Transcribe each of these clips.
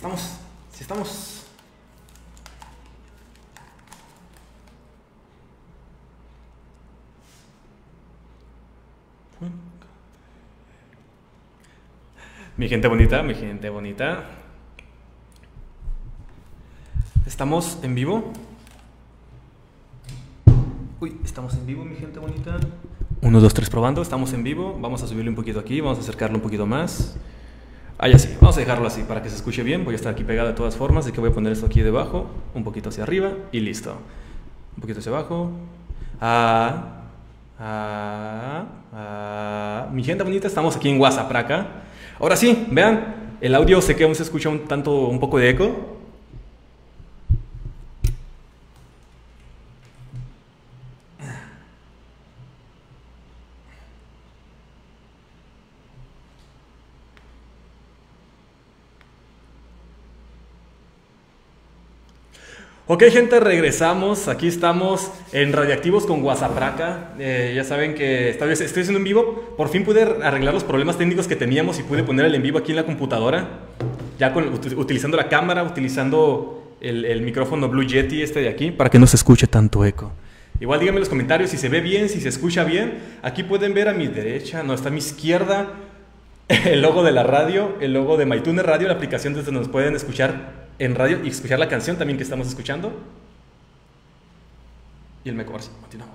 Estamos, sí estamos. Mi gente bonita, mi gente bonita. ¿Estamos en vivo? Uy, estamos en vivo, mi gente bonita. 1, 2, 3 probando, estamos en vivo. Vamos a subirle un poquito aquí, vamos a acercarlo un poquito más. Ya sí, vamos a dejarlo así para que se escuche bien. Voy a estar aquí pegado de todas formas, así que voy a poner esto aquí debajo, un poquito hacia arriba y listo. Un poquito hacia abajo. Mi gente bonita, estamos aquí en WhatsApp acá. Ahora sí, vean, el audio sé que aún se escucha un poco de eco. Ok, gente, regresamos. Aquí estamos en Radiactivos con Guasapraca. Ya saben que estoy haciendo en vivo. Por fin pude arreglar los problemas técnicos que teníamos y pude poner el en vivo aquí en la computadora. Ya utilizando la cámara, utilizando el micrófono Blue Yeti este de aquí, para que no se escuche tanto eco. Igual díganme en los comentarios si se ve bien, si se escucha bien. Aquí pueden ver a mi derecha, no, está a mi izquierda, el logo de la radio, el logo de MyTuner Radio, la aplicación desde donde nos pueden escuchar en radio y escuchar la canción también que estamos escuchando. Y el Mecoverse. Continuamos.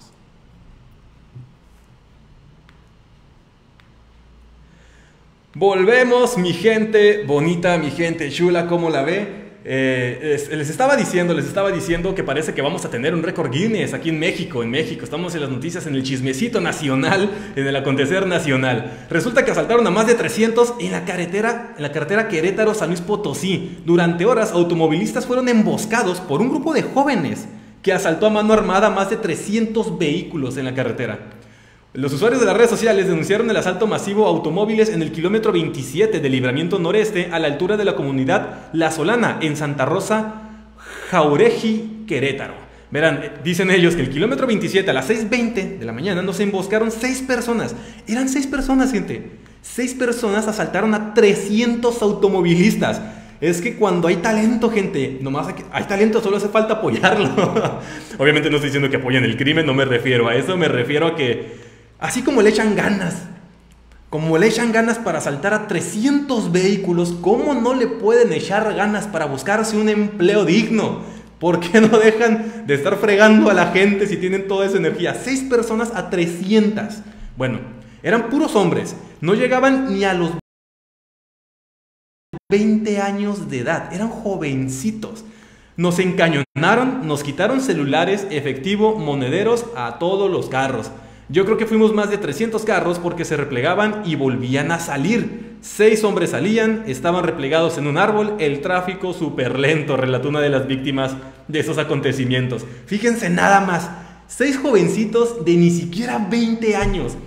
Volvemos, mi gente bonita, mi gente chula, ¿cómo la ve? Les estaba diciendo que parece que vamos a tener un récord Guinness aquí en México. Estamos en las noticias, en el chismecito nacional, en el acontecer nacional. Resulta que asaltaron a más de 300 en la carretera Querétaro-San Luis Potosí. Durante horas, automovilistas fueron emboscados por un grupo de jóvenes que asaltó a mano armada más de 300 vehículos en la carretera. Los usuarios de las redes sociales denunciaron el asalto masivo a automóviles en el kilómetro 27 del Libramiento Noreste, a la altura de la comunidad La Solana, en Santa Rosa, Jauregui, Querétaro. Verán, dicen ellos que el kilómetro 27 a las 6:20 de la mañana nos emboscaron 6 personas. Eran 6 personas, gente. 6 personas asaltaron a 300 automovilistas. Es que cuando hay talento, gente, nomás hay talento, solo hace falta apoyarlo. Obviamente no estoy diciendo que apoyen el crimen, no me refiero a eso, me refiero a que así como le echan ganas para asaltar a 300 vehículos, ¿cómo no le pueden echar ganas para buscarse un empleo digno? ¿Por qué no dejan de estar fregando a la gente si tienen toda esa energía? 6 personas a 300. Bueno, eran puros hombres, no llegaban ni a los 20 años de edad, eran jovencitos. Nos encañonaron, nos quitaron celulares, efectivo, monederos a todos los carros. Yo creo que fuimos más de 300 carros porque se replegaban y volvían a salir. 6 hombres salían, estaban replegados en un árbol, el tráfico súper lento, relató una de las víctimas de esos acontecimientos. Fíjense nada más, 6 jovencitos de ni siquiera 20 años,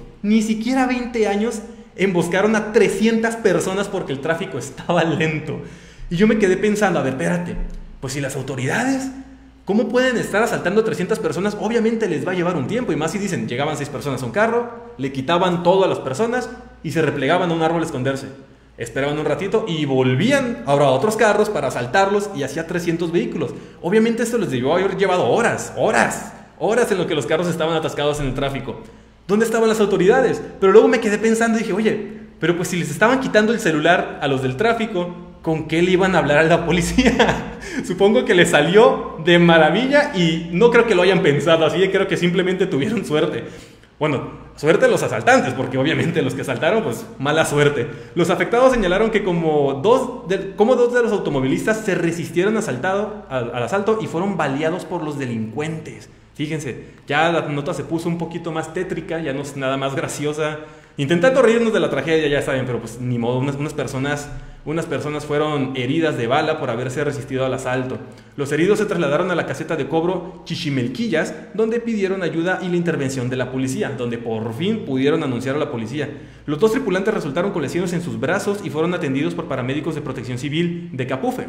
emboscaron a 300 personas porque el tráfico estaba lento. Y yo me quedé pensando, a ver, espérate, pues si las autoridades, ¿cómo pueden estar asaltando a 300 personas? Obviamente les va a llevar un tiempo, y más si dicen, llegaban 6 personas a un carro, le quitaban todo a las personas y se replegaban a un árbol a esconderse. Esperaban un ratito y volvían ahora a otros carros para asaltarlos y hacía 300 vehículos. Obviamente esto les debió haber llevado horas en lo que los carros estaban atascados en el tráfico. ¿Dónde estaban las autoridades? Pero luego me quedé pensando y dije, oye, pero pues si les estaban quitando el celular a los del tráfico, ¿con qué le iban a hablar a la policía? Supongo que les salió de maravilla y no creo que lo hayan pensado así, creo que simplemente tuvieron suerte. Bueno, suerte los asaltantes, porque obviamente los que asaltaron, pues mala suerte. Los afectados señalaron que como dos de los automovilistas se resistieron al asalto y fueron baleados por los delincuentes. Fíjense, ya la nota se puso un poquito más tétrica, ya no es nada más graciosa. Intentando reírnos de la tragedia, ya saben, pero pues ni modo, unas personas fueron heridas de bala por haberse resistido al asalto. Los heridos se trasladaron a la caseta de cobro Chichimelquillas, donde pidieron ayuda y la intervención de la policía, donde por fin pudieron anunciar a la policía. Los 2 tripulantes resultaron con lesiones en sus brazos y fueron atendidos por paramédicos de Protección Civil de Capufe.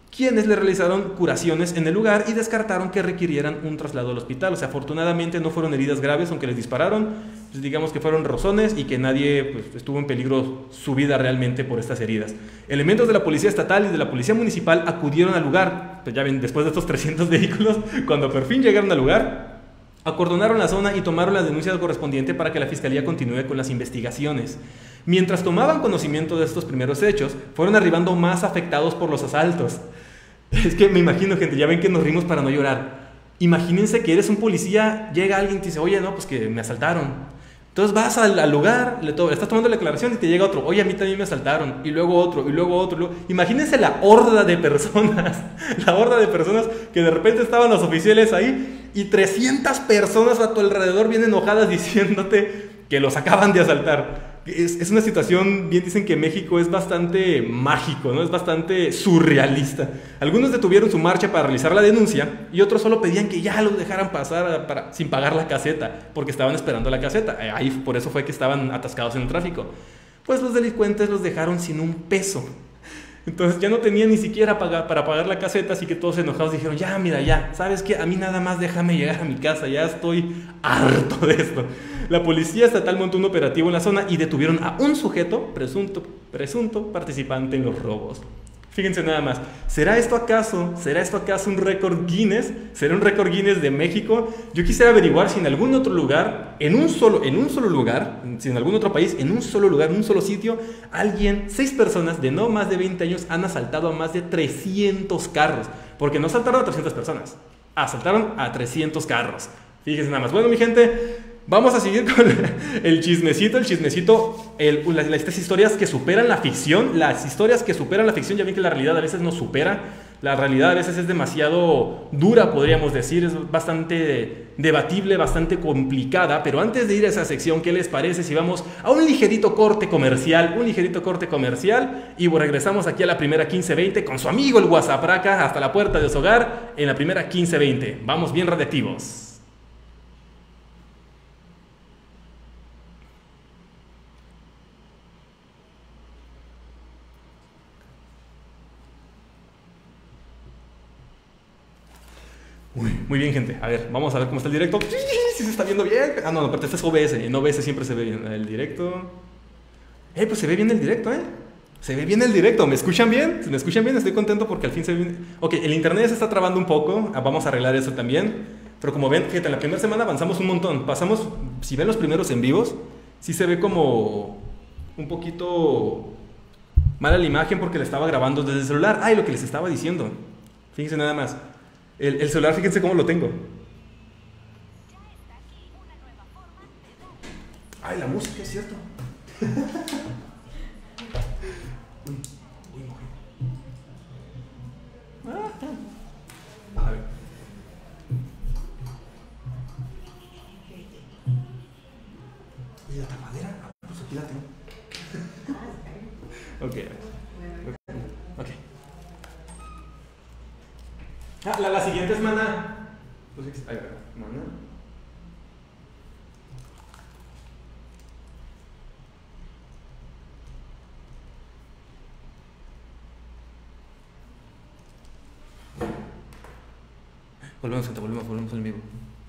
quienes le realizaron curaciones en el lugar y descartaron que requirieran un traslado al hospital. O sea, afortunadamente no fueron heridas graves, aunque les dispararon, pues digamos que fueron rozones y que nadie pues, estuvo en peligro su vida realmente por estas heridas. Elementos de la policía estatal y de la policía municipal acudieron al lugar, pues ya ven, después de estos 300 vehículos, cuando por fin llegaron al lugar, acordonaron la zona y tomaron la denuncia correspondiente para que la fiscalía continúe con las investigaciones. Mientras tomaban conocimiento de estos primeros hechos, fueron arribando más afectados por los asaltos. Es que me imagino, gente, ya ven que nos rimos para no llorar. Imagínense que eres un policía, llega alguien y te dice, oye, no, pues que me asaltaron. Entonces vas al lugar, estás tomando la declaración y te llega otro, oye, a mí también me asaltaron. Y luego otro, y luego otro. Y luego... Imagínense la horda de personas, la horda de personas que de repente estaban los oficiales ahí y 300 personas a tu alrededor bien enojadas diciéndote que los acaban de asaltar. Es una situación, bien dicen que México es bastante mágico, ¿no? Es bastante surrealista. Algunos detuvieron su marcha para realizar la denuncia y otros solo pedían que ya los dejaran pasar sin pagar la caseta, porque estaban esperando la caseta. Ahí por eso fue que estaban atascados en el tráfico. Pues los delincuentes los dejaron sin un peso. Entonces ya no tenían ni siquiera para pagar la caseta, así que todos enojados dijeron, ya, mira, ya, ¿sabes qué? A mí nada más déjame llegar a mi casa, ya estoy harto de esto. La policía estatal montó un operativo en la zona y detuvieron a un sujeto presunto participante en los robos. Fíjense nada más, ¿será esto acaso un récord Guinness? ¿Será un récord Guinness de México? Yo quisiera averiguar si en algún otro lugar, en un solo lugar, si en algún otro país, en un solo lugar, en un solo sitio, 6 personas de no más de 20 años han asaltado a más de 300 carros. Porque no asaltaron a 300 personas, asaltaron a 300 carros. Fíjense nada más. Bueno, mi gente, vamos a seguir con el chismecito. Estas historias que superan la ficción. Las historias que superan la ficción, ya ven que la realidad a veces nos supera. La realidad a veces es demasiado dura, podríamos decir. Es bastante debatible, bastante complicada. Pero antes de ir a esa sección, ¿qué les parece si vamos a un ligerito corte comercial? Y regresamos aquí a la primera 1520 con su amigo el Guasapraca hasta la puerta de su hogar en la primera 1520. Vamos bien radiactivos. Muy bien, gente. A ver, vamos a ver cómo está el directo. Si se está viendo bien. Ah, no, pero este es OBS. En OBS siempre se ve bien el directo. Pues se ve bien el directo, Se ve bien el directo. ¿Me escuchan bien? ¿Me escuchan bien? Estoy contento porque al fin se ve bien. Ok, el internet se está trabando un poco. Vamos a arreglar eso también. Pero como ven, fíjate, en la primera semana avanzamos un montón. Si ven los primeros en vivos, sí se ve como un poquito mala la imagen porque la estaba grabando desde el celular. Y lo que les estaba diciendo. Fíjense nada más. El celular, fíjense cómo lo tengo. Ay, la música, es cierto. A ver. ¿Y la tapadera? Pues aquí la tengo. Ok. La siguiente es Maná. Ahí va, Maná. Volvemos en vivo.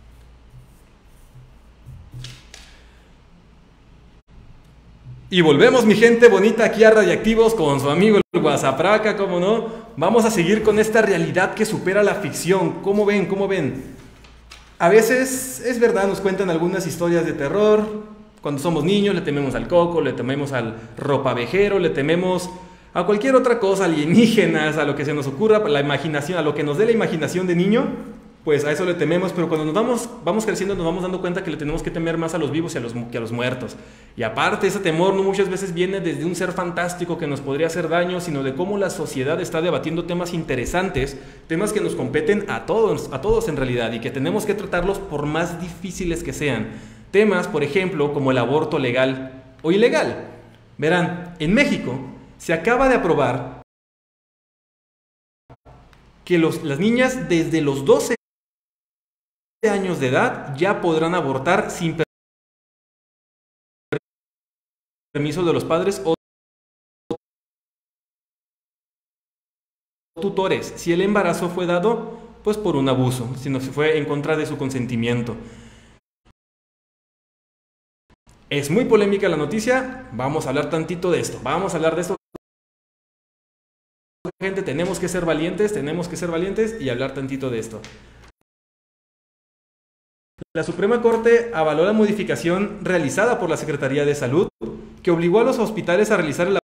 Y volvemos, mi gente bonita, aquí a Radiactivos con su amigo el Guasapraca, ¿cómo no? Vamos a seguir con esta realidad que supera la ficción. ¿Cómo ven? A veces, es verdad, nos cuentan algunas historias de terror. Cuando somos niños le tememos al coco, le tememos al ropavejero, le tememos a cualquier otra cosa, alienígenas, a lo que se nos ocurra, la imaginación, a lo que nos dé la imaginación de niño, pues a eso le tememos. Pero cuando vamos creciendo nos vamos dando cuenta que le tenemos que temer más a los vivos que a los muertos. Y aparte, ese temor no muchas veces viene desde un ser fantástico que nos podría hacer daño, sino de cómo la sociedad está debatiendo temas interesantes, temas que nos competen a todos en realidad, y que tenemos que tratarlos por más difíciles que sean. Temas, por ejemplo, como el aborto legal o ilegal. Verán, en México se acaba de aprobar que las niñas desde los 12 años de edad ya podrán abortar sin permiso de los padres o tutores si el embarazo fue dado pues por un abuso, sino si fue en contra de su consentimiento. Es muy polémica la noticia, vamos a hablar tantito de esto, vamos a hablar de esto. Gente, tenemos que ser valientes y hablar tantito de esto. La Suprema Corte avaló la modificación realizada por la Secretaría de Salud que obligó a los hospitales a realizar el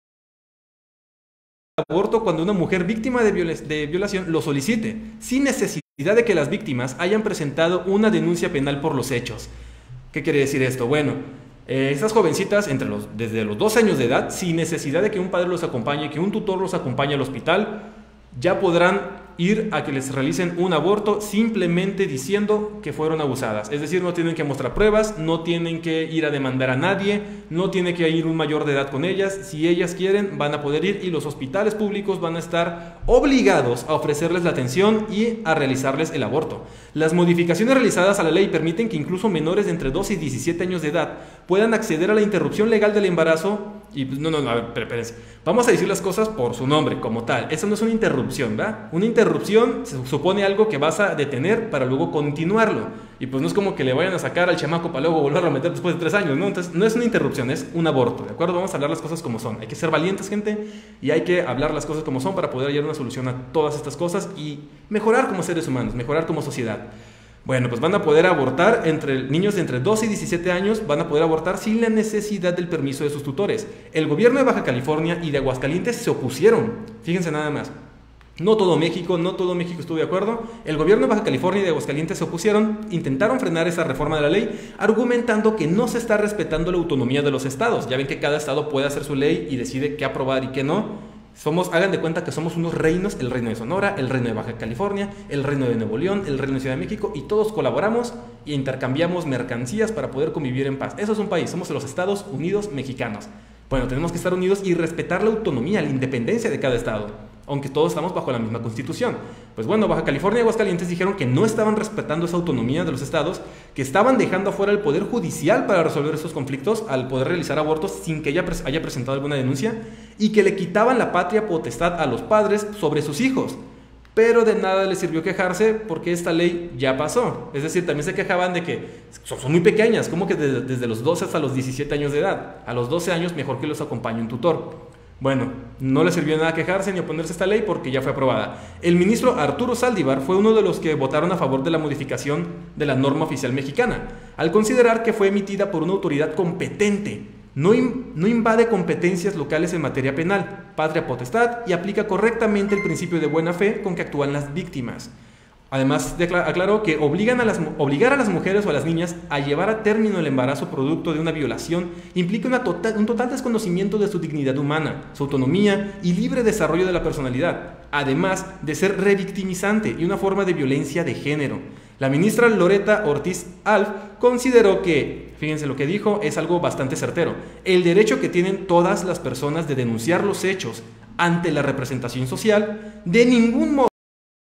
aborto cuando una mujer víctima de violación lo solicite, sin necesidad de que las víctimas hayan presentado una denuncia penal por los hechos. ¿Qué quiere decir esto? Bueno, estas jovencitas desde los 2 años de edad, sin necesidad de que un padre los acompañe, que un tutor los acompañe al hospital, ya podrán ir a que les realicen un aborto simplemente diciendo que fueron abusadas. Es decir, no tienen que mostrar pruebas, no tienen que ir a demandar a nadie, no tiene que ir un mayor de edad con ellas. Si ellas quieren, van a poder ir y los hospitales públicos van a estar obligados a ofrecerles la atención y a realizarles el aborto. Las modificaciones realizadas a la ley permiten que incluso menores de entre 12 y 17 años de edad puedan acceder a la interrupción legal del embarazo. Y pues, no, a ver, espérense. Vamos a decir las cosas por su nombre, como tal. Eso no es una interrupción, ¿verdad? Una interrupción se supone algo que vas a detener para luego continuarlo. Y pues no es como que le vayan a sacar al chamaco para luego volverlo a meter después de 3 años, ¿no? Entonces, no es una interrupción, es un aborto, ¿de acuerdo? Vamos a hablar las cosas como son. Hay que ser valientes, gente, y hay que hablar las cosas como son para poder hallar una solución a todas estas cosas y mejorar como seres humanos, mejorar como sociedad. Bueno, pues van a poder abortar niños de entre 12 y 17 años, van a poder abortar sin la necesidad del permiso de sus tutores. El gobierno de Baja California y de Aguascalientes se opusieron. Fíjense nada más. No todo México estuvo de acuerdo. El gobierno de Baja California y de Aguascalientes se opusieron, intentaron frenar esa reforma de la ley, argumentando que no se está respetando la autonomía de los estados. Ya ven que cada estado puede hacer su ley y decide qué aprobar y qué no. Hagan de cuenta que somos unos reinos, el reino de Sonora, el reino de Baja California, el reino de Nuevo León, el reino de Ciudad de México, y todos colaboramos e intercambiamos mercancías para poder convivir en paz. Eso es un país, somos los Estados Unidos mexicanos. Bueno, tenemos que estar unidos y respetar la autonomía, la independencia de cada estado, aunque todos estamos bajo la misma constitución. Pues bueno, Baja California y Aguascalientes dijeron que no estaban respetando esa autonomía de los estados, que estaban dejando afuera el poder judicial para resolver esos conflictos al poder realizar abortos sin que ella haya presentado alguna denuncia, y que le quitaban la patria potestad a los padres sobre sus hijos. Pero de nada les sirvió quejarse porque esta ley ya pasó. Es decir, también se quejaban de que son muy pequeñas, como que desde los 12 hasta los 17 años de edad. A los 12 años mejor que los acompañe un tutor. Bueno, no les sirvió de nada quejarse ni oponerse a esta ley porque ya fue aprobada. El ministro Arturo Saldívar fue uno de los que votaron a favor de la modificación de la norma oficial mexicana, al considerar que fue emitida por una autoridad competente. No invade competencias locales en materia penal, patria potestad, y aplica correctamente el principio de buena fe con que actúan las víctimas. Además, aclaró que obligar a las mujeres o a las niñas a llevar a término el embarazo producto de una violación implica un total desconocimiento de su dignidad humana, su autonomía y libre desarrollo de la personalidad, además de ser revictimizante y una forma de violencia de género. La ministra Loretta Ortiz Alf consideró que, fíjense lo que dijo, es algo bastante certero: el derecho que tienen todas las personas de denunciar los hechos ante la representación social de ningún modo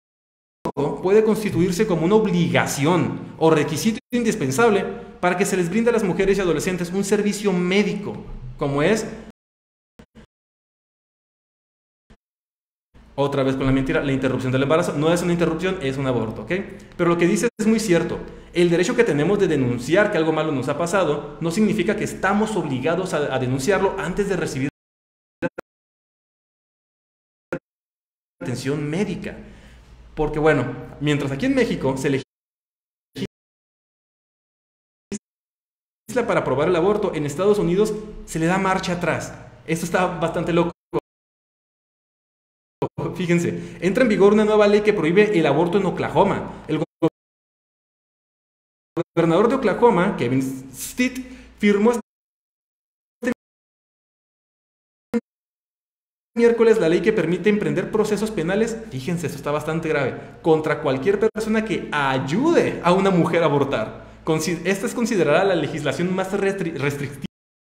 puede constituirse como una obligación o requisito indispensable para que se les brinde a las mujeres y adolescentes un servicio médico, como es, otra vez con la mentira, la interrupción del embarazo. No es una interrupción, es un aborto, ¿ok? Pero lo que dice es muy cierto. El derecho que tenemos de denunciar que algo malo nos ha pasado no significa que estamos obligados a denunciarlo antes de recibir atención médica. Porque bueno, mientras aquí en México se legisla para aprobar el aborto, en Estados Unidos se le da marcha atrás. Esto está bastante loco. Fíjense, entra en vigor una nueva ley que prohíbe el aborto en Oklahoma. El gobernador de Oklahoma, Kevin Stitt, firmó este miércoles la ley que permite emprender procesos penales, fíjense, esto está bastante grave, contra cualquier persona que ayude a una mujer a abortar. Esta es considerada la legislación más restrictiva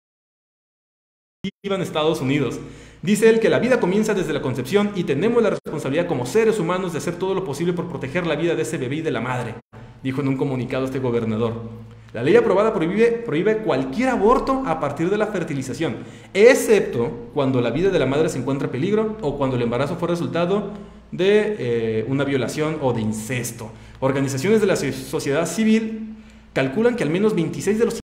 en Estados Unidos. Dice él que la vida comienza desde la concepción y tenemos la responsabilidad como seres humanos de hacer todo lo posible por proteger la vida de ese bebé y de la madre, dijo en un comunicado este gobernador. La ley aprobada prohíbe cualquier aborto a partir de la fertilización, excepto cuando la vida de la madre se encuentra en peligro o cuando el embarazo fue resultado de una violación o de incesto. Organizaciones de la sociedad civil calculan que al menos 26 de los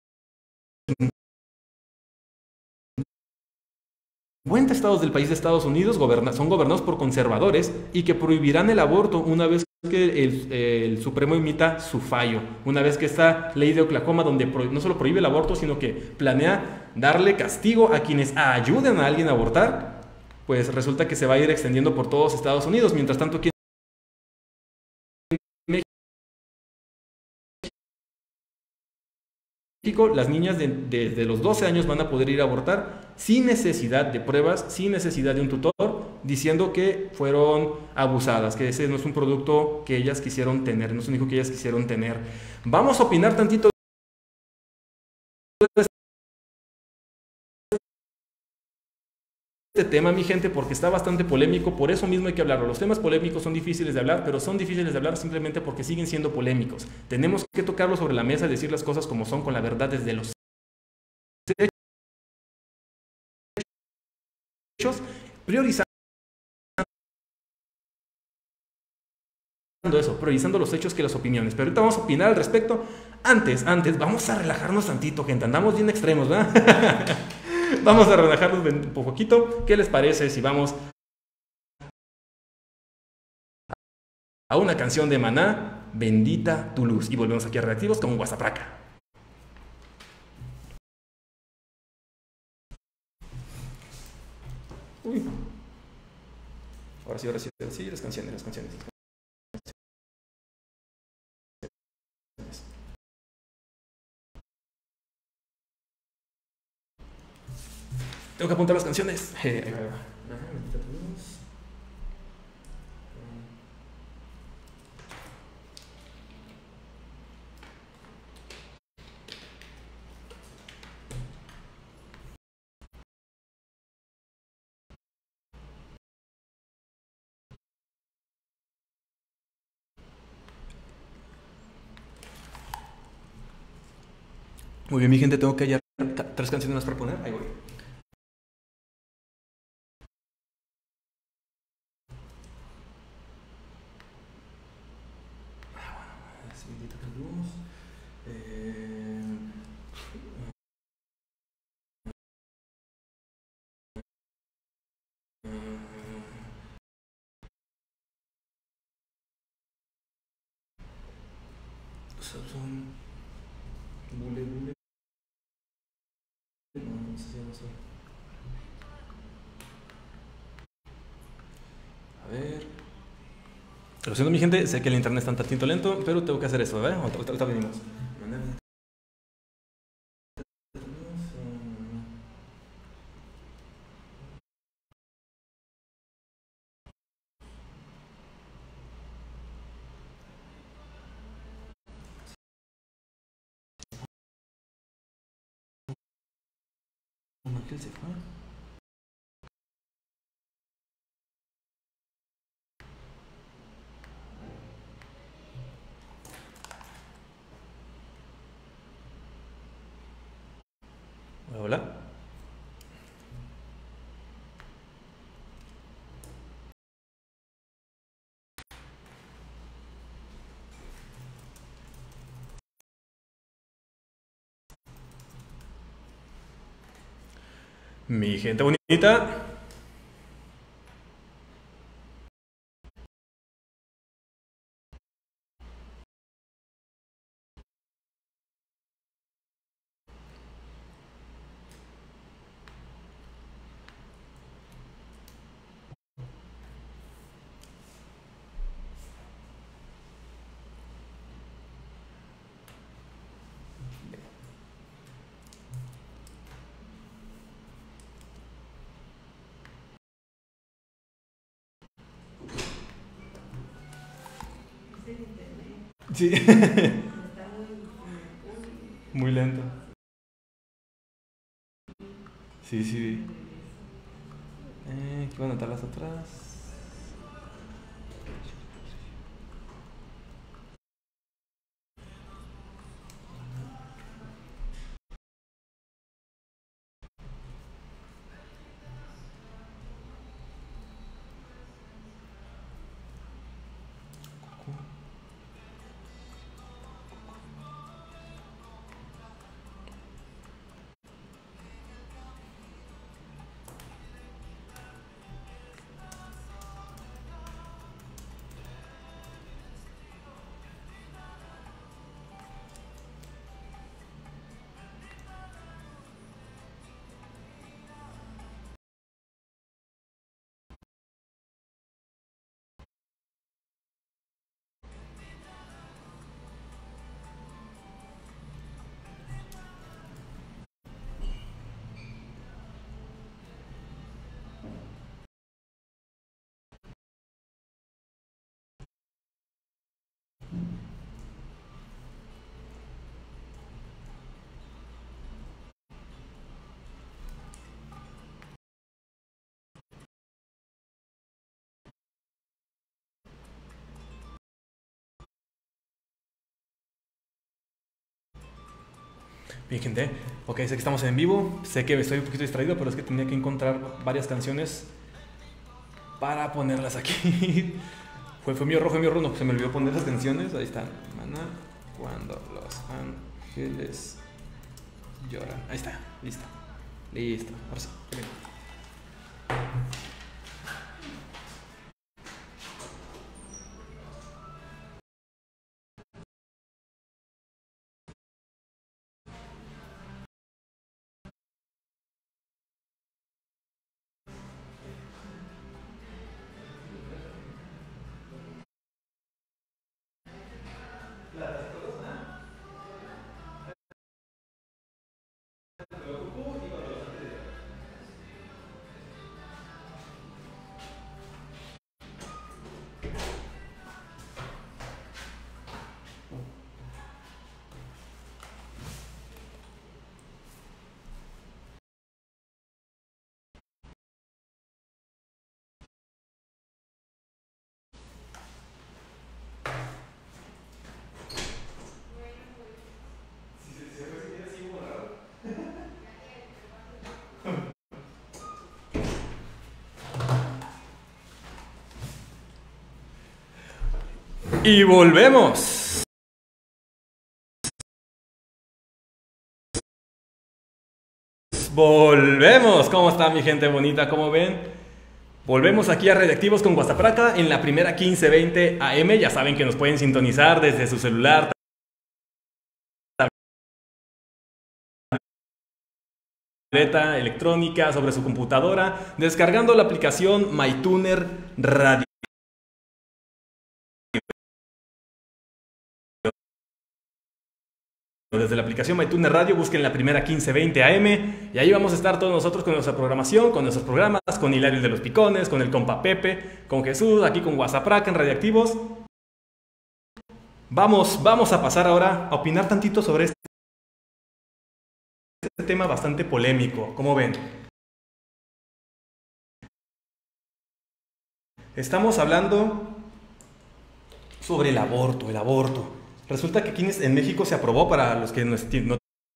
50 estados del país de Estados Unidos son gobernados por conservadores y que prohibirán el aborto una vez que el Supremo emita su fallo. Una vez que esta ley de Oklahoma, donde no solo prohíbe el aborto, sino que planea darle castigo a quienes ayuden a alguien a abortar, pues resulta que se va a ir extendiendo por todos Estados Unidos. Mientras tanto, aquí en México, las niñas desde los 12 años van a poder ir a abortar sin necesidad de pruebas, sin necesidad de un tutor, diciendo que fueron abusadas, que ese no es un producto que ellas quisieron tener, no es un hijo que ellas quisieron tener. Vamos a opinar tantito de este tema, mi gente, porque está bastante polémico, por eso mismo hay que hablarlo. Los temas polémicos son difíciles de hablar, pero son difíciles de hablar simplemente porque siguen siendo polémicos. Tenemos que tocarlos sobre la mesa y decir las cosas como son, con la verdad desde los hechos, priorizando eso, priorizando los hechos que las opiniones. Pero ahorita vamos a opinar al respecto. Antes, vamos a relajarnos tantito, gente. Andamos bien extremos, ¿verdad? Vamos a relajarnos un poquito. ¿Qué les parece si vamos a una canción de Maná, Bendita tu luz? Y volvemos aquí a Reactivos con Guasapraca. Uy. Ahora sí, las canciones. Tengo que apuntar las canciones. Ahí va. Muy bien, mi gente, tengo que hallar 3 canciones más para poner. Ahí voy. Bendita tu luz. Son bule. No sé si llama así. A ver. Lo siento, mi gente, sé que el internet está un tantito lento, pero tengo que hacer eso, ¿verdad? Ahorita venimos. ¿Qué se fue? Hola. Mi gente bonita. Sí. Muy lento. Sí. ¿Qué van a anotar las otras? Bien, gente. Ok, sé que estamos en vivo. Sé que estoy un poquito distraído, pero es que tenía que encontrar varias canciones para ponerlas aquí. fue mío rojo, no, se me olvidó poner las canciones. Ahí están. Maná, cuando los ángeles lloran. Ahí está, listo. Listo, ahora sí. Bien. Y volvemos. Volvemos. ¿Cómo está mi gente bonita? ¿Cómo ven? Volvemos aquí a Radioactivos con Guasapraca en la primera 15:20 AM. Ya saben que nos pueden sintonizar desde su celular, tableta electrónica, sobre su computadora, descargando la aplicación MyTuner Radio. Desde la aplicación MyTuner Radio, busquen la primera 15:20 AM y ahí vamos a estar todos nosotros con nuestra programación, con nuestros programas, con Hilario de los Picones, con el compa Pepe, con Jesús, aquí con Guasapraca en Radioactivos. Vamos a pasar ahora a opinar tantito sobre este tema bastante polémico. ¿Cómo ven? Estamos hablando sobre el aborto, Resulta que aquí en México se aprobó, para los que no tienen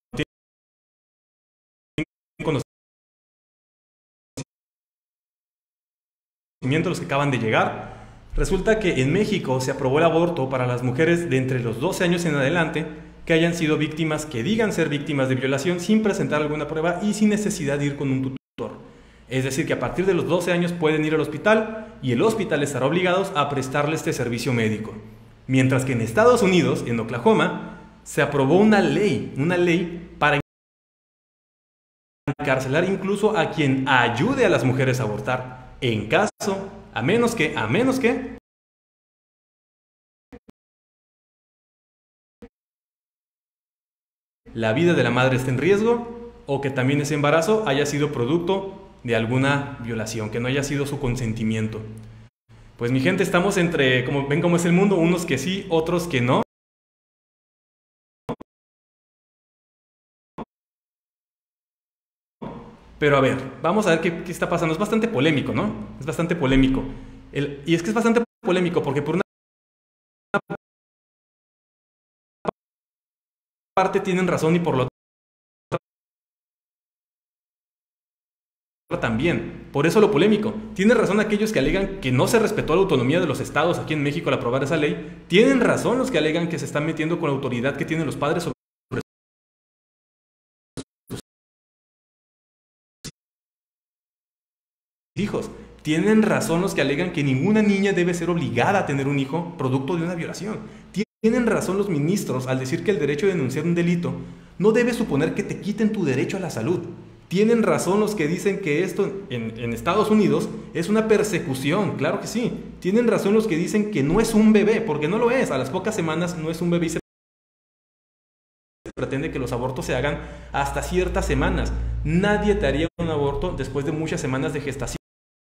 conocimiento, los que acaban de llegar. Resulta que en México se aprobó el aborto para las mujeres de entre los 12 años en adelante que hayan sido víctimas, que digan ser víctimas de violación sin presentar alguna prueba y sin necesidad de ir con un tutor. Es decir, que a partir de los 12 años pueden ir al hospital y el hospital estará obligado a prestarle este servicio médico. Mientras que en Estados Unidos, en Oklahoma, se aprobó una ley para encarcelar incluso a quien ayude a las mujeres a abortar, en caso, a menos que la vida de la madre esté en riesgo o que también ese embarazo haya sido producto de alguna violación, que no haya sido su consentimiento. Pues mi gente, estamos entre, como ven cómo es el mundo, unos que sí, otros que no. Pero a ver, vamos a ver qué está pasando. Es bastante polémico, ¿no? Es bastante polémico. Y es que es bastante polémico porque por una parte tienen razón y por la otra también. Por eso lo polémico. Tienen razón aquellos que alegan que no se respetó la autonomía de los estados aquí en México al aprobar esa ley. Tienen razón los que alegan que se están metiendo con la autoridad que tienen los padres sobre sus hijos. Tienen razón los que alegan que ninguna niña debe ser obligada a tener un hijo producto de una violación. Tienen razón los ministros al decir que el derecho de denunciar un delito no debe suponer que te quiten tu derecho a la salud. Tienen razón los que dicen que esto en Estados Unidos es una persecución, claro que sí. Tienen razón los que dicen que no es un bebé, porque no lo es. A las pocas semanas no es un bebé y se pretende que los abortos se hagan hasta ciertas semanas. Nadie te haría un aborto después de muchas semanas de gestación,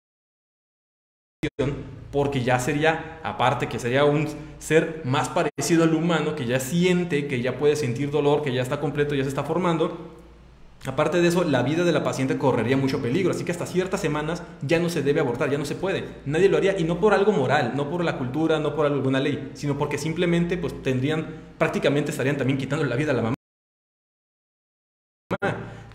porque ya sería, aparte que sería un ser más parecido al humano, que ya siente, que ya puede sentir dolor, que ya está completo, ya se está formando. Aparte de eso, la vida de la paciente correría mucho peligro, así que hasta ciertas semanas ya no se debe abortar, ya no se puede. Nadie lo haría, y no por algo moral, no por la cultura, no por alguna ley, sino porque simplemente pues prácticamente estarían también quitando la vida a la mamá.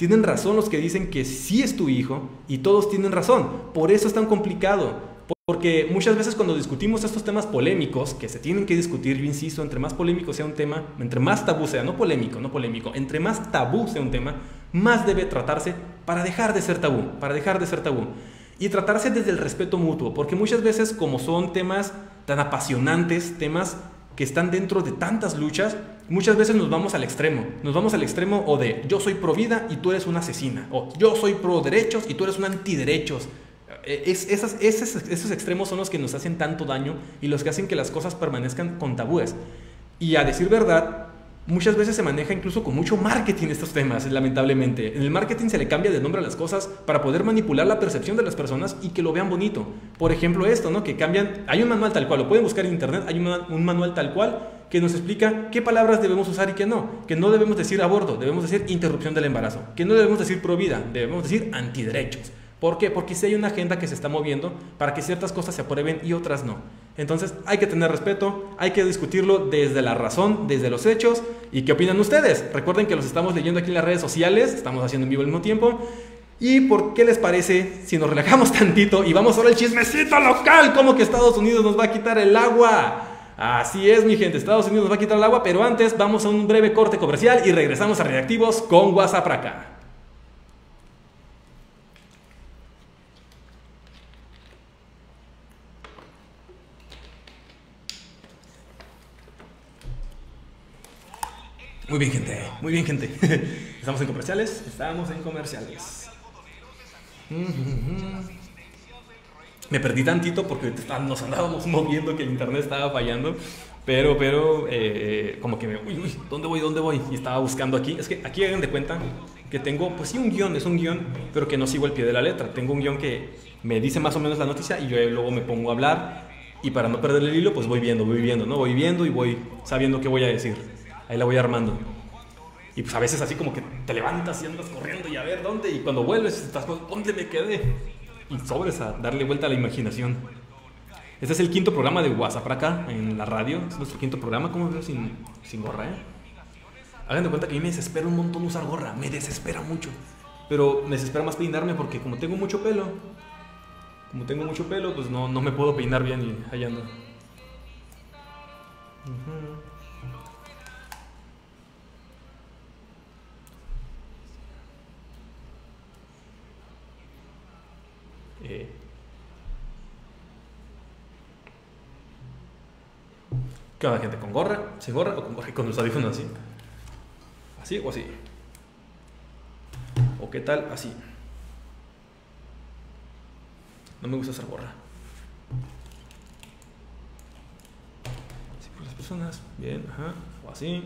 Tienen razón los que dicen que sí es tu hijo y todos tienen razón. Por eso es tan complicado. Porque muchas veces cuando discutimos estos temas polémicos, que se tienen que discutir, yo insisto, entre más polémico sea un tema, entre más tabú sea, no polémico, entre más tabú sea un tema, más debe tratarse para dejar de ser tabú, Y tratarse desde el respeto mutuo, porque muchas veces como son temas tan apasionantes, temas que están dentro de tantas luchas, muchas veces nos vamos al extremo o de yo soy pro vida y tú eres una asesina, o yo soy pro derechos y tú eres un antiderechos. Esos extremos son los que nos hacen tanto daño y los que hacen que las cosas permanezcan con tabúes. Y a decir verdad, muchas veces se maneja incluso con mucho marketing estos temas, lamentablemente. En el marketing se le cambia de nombre a las cosas para poder manipular la percepción de las personas y que lo vean bonito. Por ejemplo esto, ¿no? Que cambian, hay un manual tal cual, lo pueden buscar en internet, hay un manual tal cual que nos explica qué palabras debemos usar y qué no. Que no debemos decir aborto, debemos decir interrupción del embarazo. Que no debemos decir pro vida, debemos decir antiderechos. ¿Por qué? Porque sí hay una agenda que se está moviendo para que ciertas cosas se aprueben y otras no. Entonces hay que tener respeto, hay que discutirlo desde la razón, desde los hechos. ¿Y qué opinan ustedes? Recuerden que los estamos leyendo aquí en las redes sociales, estamos haciendo en vivo al mismo tiempo. ¿Y por qué les parece si nos relajamos tantito y vamos ahora al chismecito local? ¿Cómo que Estados Unidos nos va a quitar el agua? Así es, mi gente, Estados Unidos nos va a quitar el agua, pero antes vamos a un breve corte comercial y regresamos a Reactivos con Guasapraca. Muy bien, gente. Estamos en comerciales. Me perdí tantito porque nos andábamos moviendo, que el internet estaba fallando. Pero, como que uy, ¿dónde voy? Y estaba buscando aquí. Es que aquí hagan de cuenta que tengo, pues sí, es un guión, pero que no sigo el pie de la letra. Tengo un guión que me dice más o menos la noticia y yo luego me pongo a hablar. Y para no perder el hilo, pues voy viendo, ¿no? Voy viendo y voy sabiendo qué voy a decir. Ahí la voy armando. Y pues a veces así como que te levantas y andas corriendo y a ver dónde. Y cuando vuelves estás, ¿dónde me quedé? Y sobres a darle vuelta a la imaginación. Este es el 5º programa de Guasapraca en la radio. Es nuestro 5º programa. ¿Cómo veo sin gorra, Hagan de cuenta que a mí me desespera un montón usar gorra. Me desespera mucho. Pero me desespera más peinarme porque como tengo mucho pelo, pues no me puedo peinar bien y ahí ando. ¿Qué onda, gente? ¿Con gorra? ¿Sin gorra? ¿O con gorra y con los audífonos así? ¿Así o así? ¿O qué tal? Así. No me gusta usar gorra. Así por las personas. Bien, ajá. O así.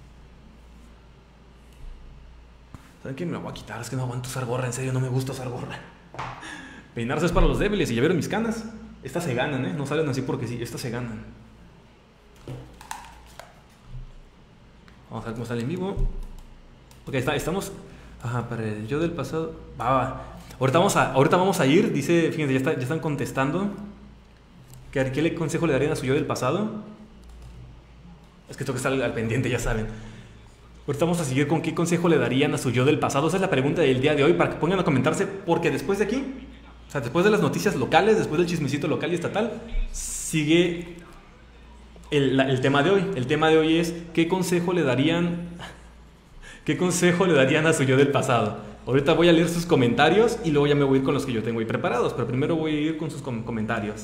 ¿Saben qué? Me la voy a quitar. Es que no aguanto usar gorra. En serio, no me gusta usar gorra. Peinarse es para los débiles. Y ya vieron mis canas. Estas se ganan, No salen así porque sí. Estas se ganan. Vamos a ver cómo sale en vivo. Ok, estamos. Ajá, para el yo del pasado. Va. Ahorita vamos a ir. Dice, fíjense, ya están contestando. ¿Qué consejo le darían a su yo del pasado? Es que tengo que estar al pendiente, ya saben. Ahorita vamos a seguir con qué consejo le darían a su yo del pasado. Esa es la pregunta del día de hoy, para que pongan a comentarse, porque después de aquí, o sea, después de las noticias locales, después del chismecito local y estatal, sigue el tema de hoy. El tema de hoy es ¿qué consejo le darían a su yo del pasado? Ahorita voy a leer sus comentarios y luego ya me voy a ir con los que yo tengo ahí preparados, pero primero voy a ir con sus comentarios.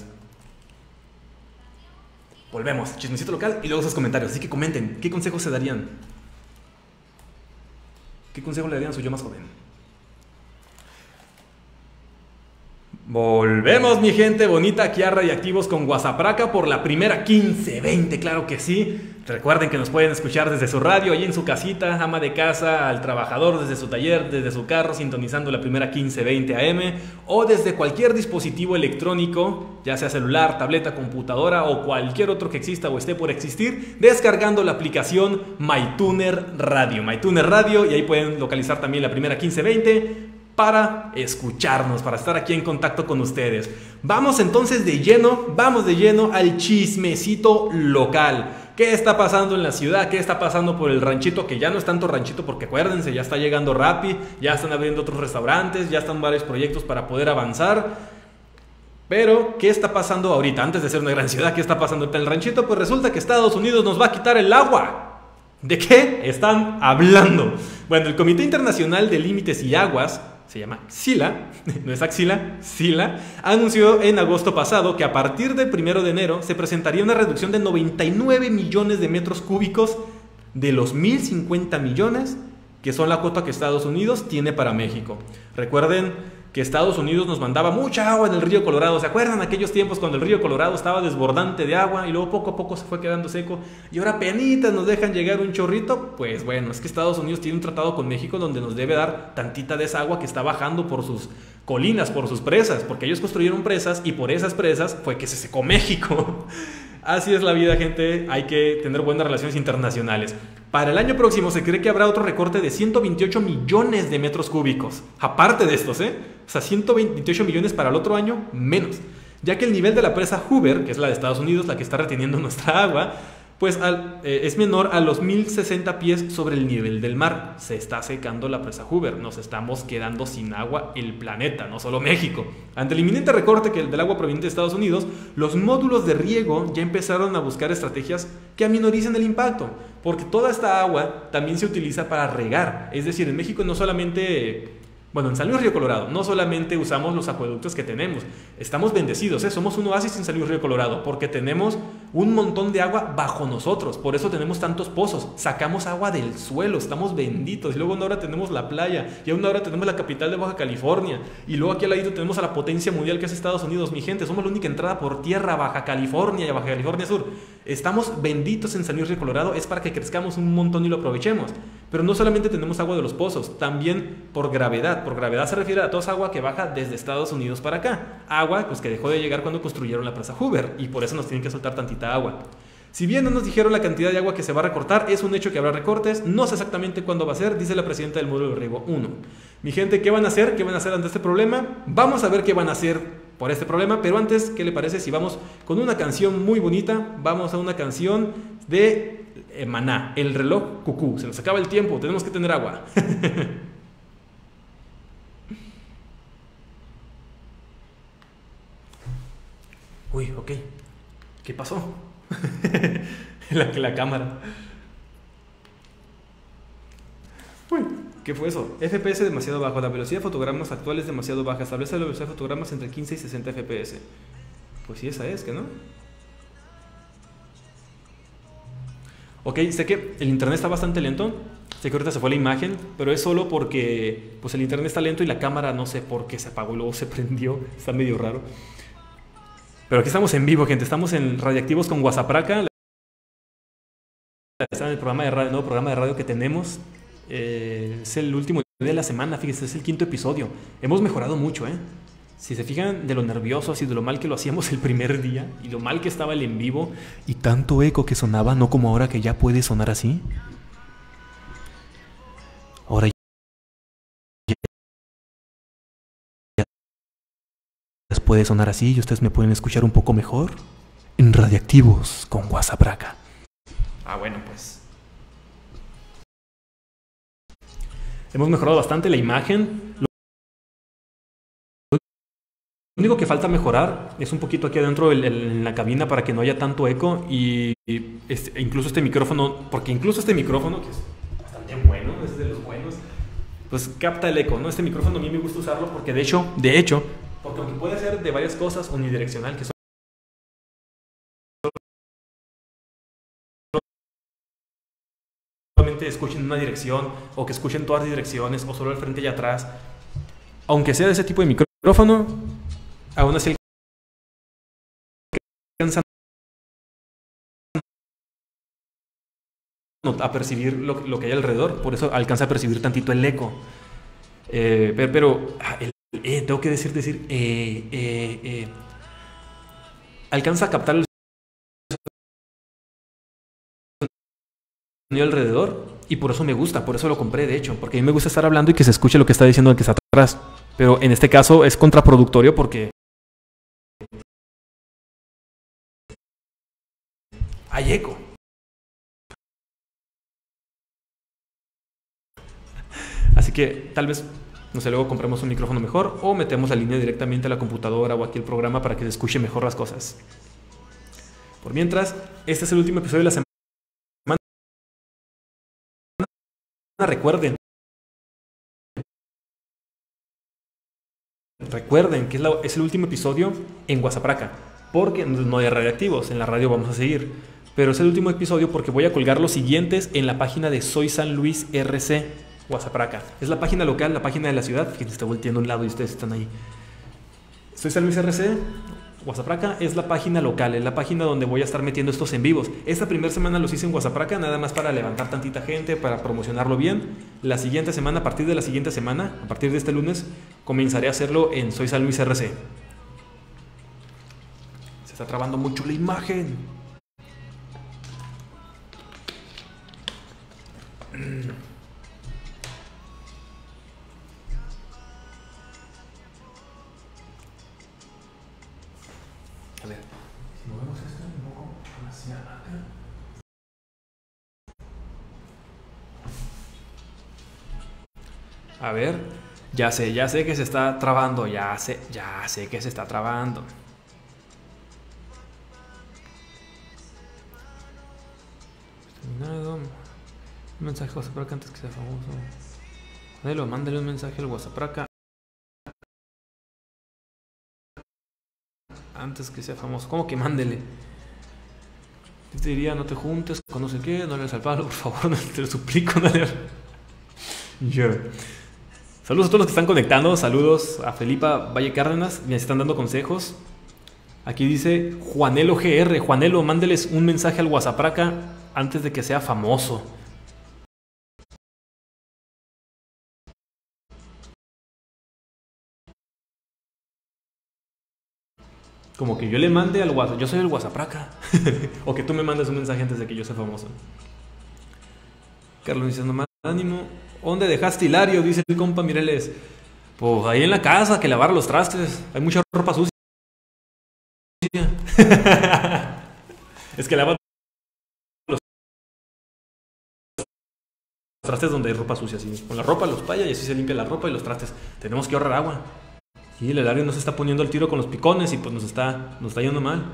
Volvemos, chismecito local y luego sus comentarios. Así que comenten, ¿qué consejo se darían? ¿Qué consejo le darían a su yo más joven? Volvemos, mi gente bonita, aquí a Radiactivos con Guasapraca por la primera 1520, claro que sí. Recuerden que nos pueden escuchar desde su radio, ahí en su casita, ama de casa, al trabajador, desde su taller, desde su carro, sintonizando la primera 1520 AM, o desde cualquier dispositivo electrónico, ya sea celular, tableta, computadora o cualquier otro que exista o esté por existir, descargando la aplicación MyTuner Radio, y ahí pueden localizar también la primera 1520 para escucharnos, para estar aquí en contacto con ustedes. Vamos entonces de lleno al chismecito local. ¿Qué está pasando en la ciudad? ¿Qué está pasando por el ranchito? Que ya no es tanto ranchito porque acuérdense, ya está llegando Rappi, ya están abriendo otros restaurantes, ya están varios proyectos para poder avanzar. Pero, ¿qué está pasando ahorita? Antes de ser una gran ciudad, ¿qué está pasando en el ranchito? Pues resulta que Estados Unidos nos va a quitar el agua. ¿De qué están hablando? Bueno, el Comité Internacional de Límites y Aguas, se llama XILA, no es Axila, XILA, anunció en agosto pasado que a partir del 1 de enero se presentaría una reducción de 99 millones de metros cúbicos de los 1.050 millones que son la cuota que Estados Unidos tiene para México. Recuerden que Estados Unidos nos mandaba mucha agua en el río Colorado. ¿Se acuerdan aquellos tiempos cuando el río Colorado estaba desbordante de agua y luego poco a poco se fue quedando seco y ahora penitas nos dejan llegar un chorrito? Pues bueno, es que Estados Unidos tiene un tratado con México donde nos debe dar tantita de esa agua que está bajando por sus colinas, por sus presas, porque ellos construyeron presas y por esas presas fue que se secó México. Así es la vida, gente, hay que tener buenas relaciones internacionales. Para el año próximo se cree que habrá otro recorte de 128 millones de metros cúbicos. Aparte de estos, o sea, 128 millones para el otro año, menos. Ya que el nivel de la presa Hoover, que es la de Estados Unidos, la que está reteniendo nuestra agua, pues es menor a los 1.060 pies sobre el nivel del mar. Se está secando la presa Hoover, nos estamos quedando sin agua el planeta, no solo México. Ante el inminente recorte del agua proveniente de Estados Unidos, los módulos de riego ya empezaron a buscar estrategias que aminoricen el impacto, porque toda esta agua también se utiliza para regar. Es decir, en México no solamente... Bueno, en San Luis Río Colorado no solamente usamos los acueductos que tenemos, estamos bendecidos, somos un oasis en San Luis Río Colorado porque tenemos un montón de agua bajo nosotros, por eso tenemos tantos pozos, sacamos agua del suelo, estamos benditos, y luego ahora tenemos la playa, y aún ahora tenemos la capital de Baja California, y luego aquí al lado tenemos a la potencia mundial que es Estados Unidos. Mi gente, somos la única entrada por tierra a Baja California y a Baja California Sur. Estamos benditos en San Luis Río Colorado, es para que crezcamos un montón y lo aprovechemos. Pero no solamente tenemos agua de los pozos, también por gravedad. Por gravedad se refiere a toda esa agua que baja desde Estados Unidos para acá. Agua pues, que dejó de llegar cuando construyeron la presa Hoover, y por eso nos tienen que soltar tantita agua. Si bien no nos dijeron la cantidad de agua que se va a recortar, es un hecho que habrá recortes. No sé exactamente cuándo va a ser, dice la presidenta del módulo de riego 1. Mi gente, ¿qué van a hacer? ¿Qué van a hacer ante este problema? Vamos a ver qué van a hacer por este problema, pero antes, ¿qué le parece si vamos con una canción muy bonita? Vamos a una canción de Maná, El reloj cucú. Se nos acaba el tiempo, tenemos que tener agua. Uy, ok. ¿Qué pasó? la cámara. Uy, ¿qué fue eso? FPS demasiado bajo. La velocidad de fotogramas actual es demasiado baja. Establece la velocidad de fotogramas entre 15 y 60 FPS. Pues sí, esa es, ¿que no? Ok, sé que el internet está bastante lento. Sé que ahorita se fue la imagen, pero es solo porque pues el internet está lento y la cámara no sé por qué se apagó y luego se prendió. Está medio raro. Pero aquí estamos en vivo, gente. Estamos en Radiactivos con Guasapraca. Está en el programa de radio, nuevo programa de radio que tenemos. Es el último de la semana, fíjense, es el 5.º episodio. Hemos mejorado mucho, Si se fijan de lo nerviosos y de lo mal que lo hacíamos el primer día y lo mal que estaba el en vivo y tanto eco que sonaba, no como ahora que ya puede sonar así. Ahora ya puede sonar así y ustedes me pueden escuchar un poco mejor en Radiactivos con Guasapraca. Bueno, pues hemos mejorado bastante la imagen. Lo único que falta mejorar es un poquito aquí adentro en la cabina para que no haya tanto eco y incluso este micrófono, porque incluso este micrófono, que es bastante bueno, es de los buenos, pues capta el eco, ¿no? Este micrófono a mí me gusta usarlo porque de hecho, porque aunque puede ser de varias cosas, unidireccional, que solamente escuchen una dirección o que escuchen todas las direcciones o solo el frente y atrás, aunque sea de ese tipo de micrófono, aún así alcanza a percibir lo que hay alrededor, por eso alcanza a percibir tantito el eco. Pero tengo que decir alcanza a captar el sonido alrededor y por eso me gusta, por eso lo compré de hecho, porque a mí me gusta estar hablando y que se escuche lo que está diciendo el que está atrás, pero en este caso es contraproductorio porque hay eco. que tal vez, no sé, luego compremos un micrófono mejor o metemos la línea directamente a la computadora o aquí el programa para que se escuche mejor las cosas. Por mientras, este es el último episodio de la semana. Recuerden que es el último episodio en Guasapraca, porque no hay radioactivos, en la radio vamos a seguir, pero es el último episodio porque voy a colgar los siguientes en la página de Soy San Luis RC Guasapraca. Es la página local, la página de la ciudad. Fíjense, está volteando a un lado y ustedes están ahí. Soy San Luis RC Guasapraca es la página local, es la página donde voy a estar metiendo estos en vivos. Esta primera semana los hice en Guasapraca, nada más para levantar tantita gente, para promocionarlo bien. La siguiente semana, a partir de la siguiente semana, a partir de este lunes, comenzaré a hacerlo en Soy San Luis RC. Se está trabando mucho la imagen. A ver, si movemos esto un poco hacia acá. A ver, ya sé que se está trabando, ya sé que se está trabando. Terminado. Un mensaje a Guasapraca antes que sea famoso. Mándale un mensaje al Guasapraca antes que sea famoso. ¿Cómo que mándele? Yo te diría, no te juntes con no sé qué, no le des al palo, por favor, no, te lo suplico, no le... Saludos a todos los que están conectando, saludos a Felipa Valle Cárdenas, me están dando consejos. Aquí dice Juanelo GR, Juanelo, mándeles un mensaje al Guasapraca antes de que sea famoso. Como que yo le mande al WhatsApp, yo soy el Guasapraca. O que tú me mandes un mensaje antes de que yo sea famoso. Carlos dice, nomás ánimo. ¿Dónde dejaste Hilario? Dice el compa Mireles. Pues ahí en la casa, que lavar los trastes. Hay mucha ropa sucia. Es que lava los trastes donde hay ropa sucia. Así. Con la ropa los paya y así se limpia la ropa y los trastes. Tenemos que ahorrar agua. Sí, el Hilario nos está poniendo al tiro con los picones y pues nos está yendo mal.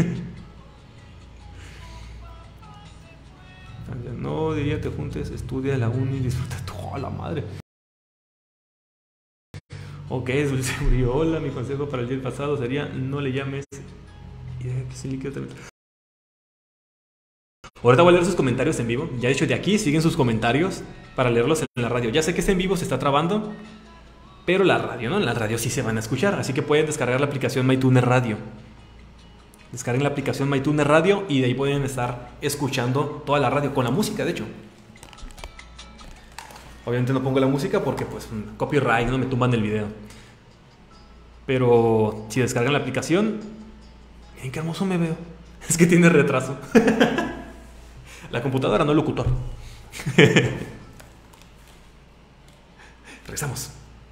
No diría te juntes, estudia la uni, disfruta toda la madre. Ok, Dulce Uriola, mi consejo para el día pasado sería no le llames. Ahorita voy a leer sus comentarios en vivo. Ya de hecho de aquí siguen sus comentarios para leerlos en la radio. Ya sé que este en vivo se está trabando, pero la radio no, en la radio sí se van a escuchar. Así que pueden descargar la aplicación MyTuner Radio. Descarguen la aplicación MyTuner Radio y de ahí pueden estar escuchando toda la radio, con la música de hecho. Obviamente no pongo la música porque pues copyright, no me tumban el video. Pero si descargan la aplicación, miren qué hermoso me veo. Es que tiene retraso. La computadora, no el locutor. Regresamos.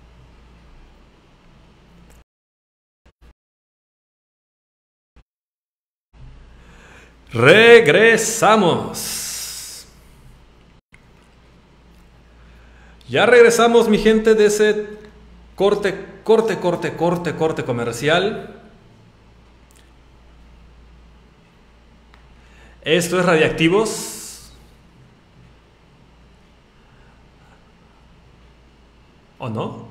Regresamos. Ya regresamos, mi gente, de ese corte comercial. Esto es Radiactivos. ¿O no?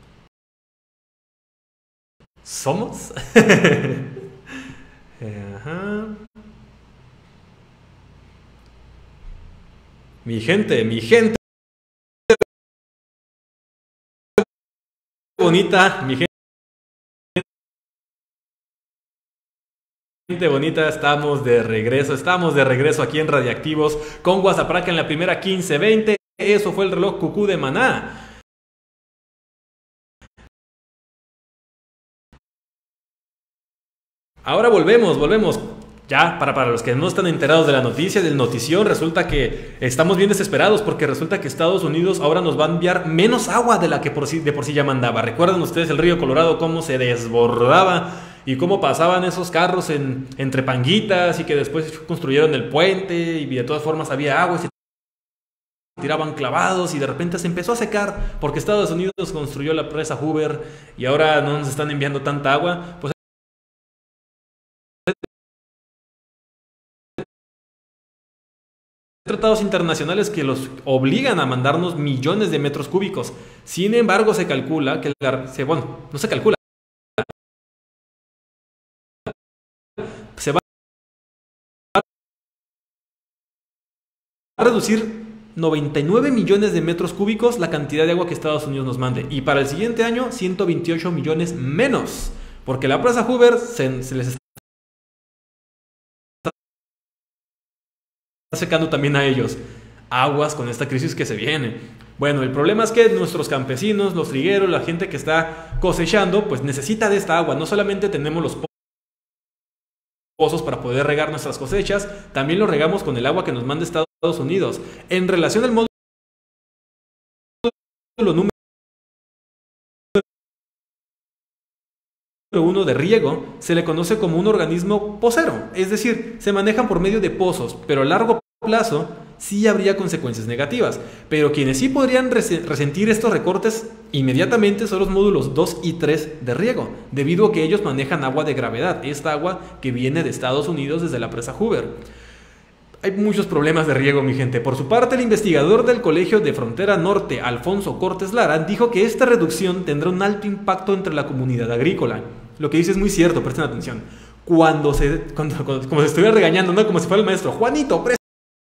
¿Somos? Ajá. Mi gente bonita, mi gente bonita, estamos de regreso aquí en Radiactivos con Guasapraca en la primera 15-20. Eso fue el reloj cucú de Maná. Ahora volvemos. Ya, para los que no están enterados de la noticia, del notición, resulta que estamos bien desesperados porque resulta que Estados Unidos ahora nos va a enviar menos agua de la que de por sí ya mandaba. ¿Recuerdan ustedes el río Colorado cómo se desbordaba y cómo pasaban esos carros entre panguitas y que después construyeron el puente y de todas formas había agua y se tiraban clavados y de repente se empezó a secar porque Estados Unidos construyó la presa Hoover y ahora no nos están enviando tanta agua. Pues hay tratados internacionales que los obligan a mandarnos millones de metros cúbicos. Sin embargo, se calcula que no se calcula, se va a reducir 99 millones de metros cúbicos la cantidad de agua que Estados Unidos nos mande. Y para el siguiente año, 128 millones menos. Porque la presa Hoover se les está secando también a ellos. Aguas con esta crisis que se viene. Bueno, el problema es que nuestros campesinos, los trigueros, la gente que está cosechando, pues necesita de esta agua. No solamente tenemos los pozos para poder regar nuestras cosechas, también lo regamos con el agua que nos manda Estados Unidos. En relación al módulo número 1 de riego, se le conoce como un organismo pozero, es decir, se manejan por medio de pozos, pero a largo plazo sí habría consecuencias negativas. Pero quienes sí podrían resentir estos recortes inmediatamente son los módulos 2 y 3 de riego, debido a que ellos manejan agua de gravedad, esta agua que viene de Estados Unidos desde la presa Hoover. Hay muchos problemas de riego, mi gente. Por su parte, el investigador del Colegio de Frontera Norte, Alfonso Cortés Lara, dijo que esta reducción tendrá un alto impacto entre la comunidad agrícola. Lo que dice es muy cierto, presten atención. Como se estuviera regañando, ¿no? Como si fuera el maestro. Juanito, presta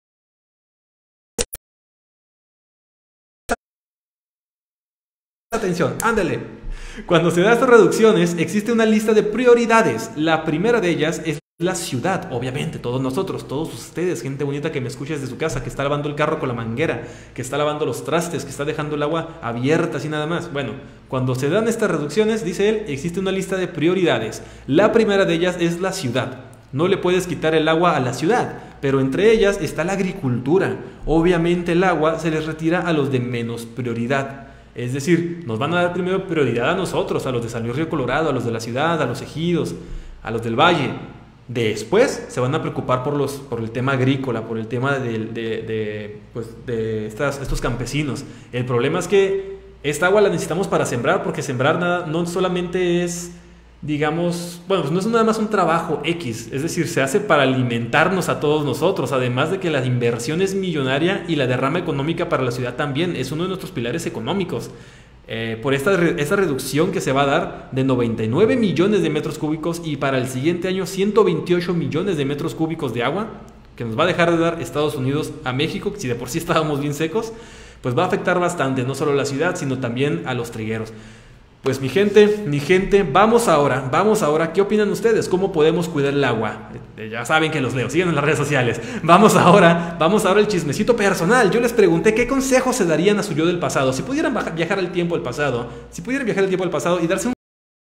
atención, ándale. Cuando se dan estas reducciones, existe una lista de prioridades. La primera de ellas es la ciudad, obviamente, todos nosotros, todos ustedes, gente bonita que me escucha desde su casa, que está lavando el carro con la manguera, que está lavando los trastes, que está dejando el agua abierta así nada más. Bueno, cuando se dan estas reducciones, dice él, existe una lista de prioridades. La primera de ellas es la ciudad. No le puedes quitar el agua a la ciudad, pero entre ellas está la agricultura. Obviamente el agua se les retira a los de menos prioridad. Es decir, nos van a dar primero prioridad a nosotros, a los de San Luis Río Colorado, a los de la ciudad, a los ejidos, a los del valle. Después se van a preocupar por el tema agrícola, por el tema de estos campesinos. El problema es que esta agua la necesitamos para sembrar, porque sembrar no solamente es, digamos, bueno, pues no es nada más un trabajo X, es decir, se hace para alimentarnos a todos nosotros, además de que la inversión es millonaria y la derrama económica para la ciudad también, es uno de nuestros pilares económicos. Por esta reducción que se va a dar de 99 millones de metros cúbicos y para el siguiente año 128 millones de metros cúbicos de agua que nos va a dejar de dar Estados Unidos a México, si de por sí estábamos bien secos, pues va a afectar bastante, no solo a la ciudad, sino también a los trigueros. Pues mi gente, vamos ahora, ¿qué opinan ustedes? ¿Cómo podemos cuidar el agua? Ya saben que los leo, siguen en las redes sociales. Vamos ahora al chismecito personal. Yo les pregunté qué consejos se darían a su yo del pasado. Si pudieran viajar al tiempo del pasado, y darse un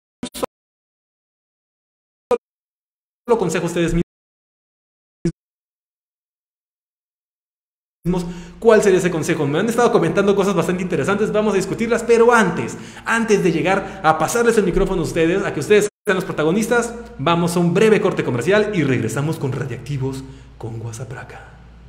solo consejo a ustedes mismos, ¿cuál sería ese consejo? Me han estado comentando cosas bastante interesantes, vamos a discutirlas, pero antes de llegar a pasarles el micrófono a ustedes, a que ustedes sean los protagonistas, vamos a un breve corte comercial y regresamos con Radiactivos con Guasapraca.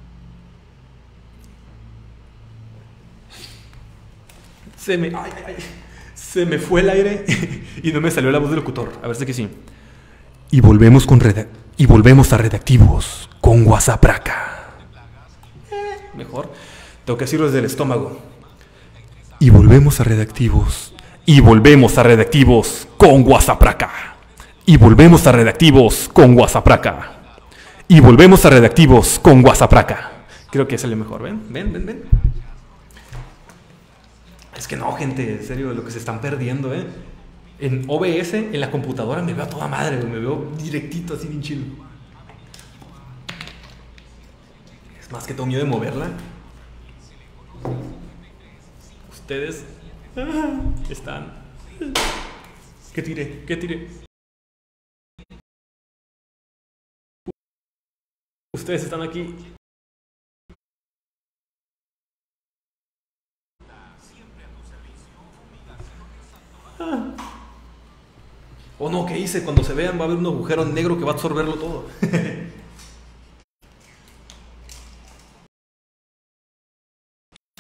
Se me fue el aire y no me salió la voz del locutor, a ver si que sí. Y volvemos a Radiactivos con Guasapraca. Mejor, tengo que decirlo desde el estómago. Y volvemos a Radiactivos con Guasapraca. Y volvemos a Radiactivos con Guasapraca. Y volvemos a Radiactivos con Guasapraca. Creo que es el mejor, ven. Es que no, gente, en serio, lo que se están perdiendo, En OBS, en la computadora me veo a toda madre, me veo directito, así bien chido. Más que tengo miedo de moverla. Ustedes están. ¿Qué tiré? Ustedes están aquí. Oh no, ¿qué hice? Cuando se vean va a haber un agujero negro que va a absorberlo todo.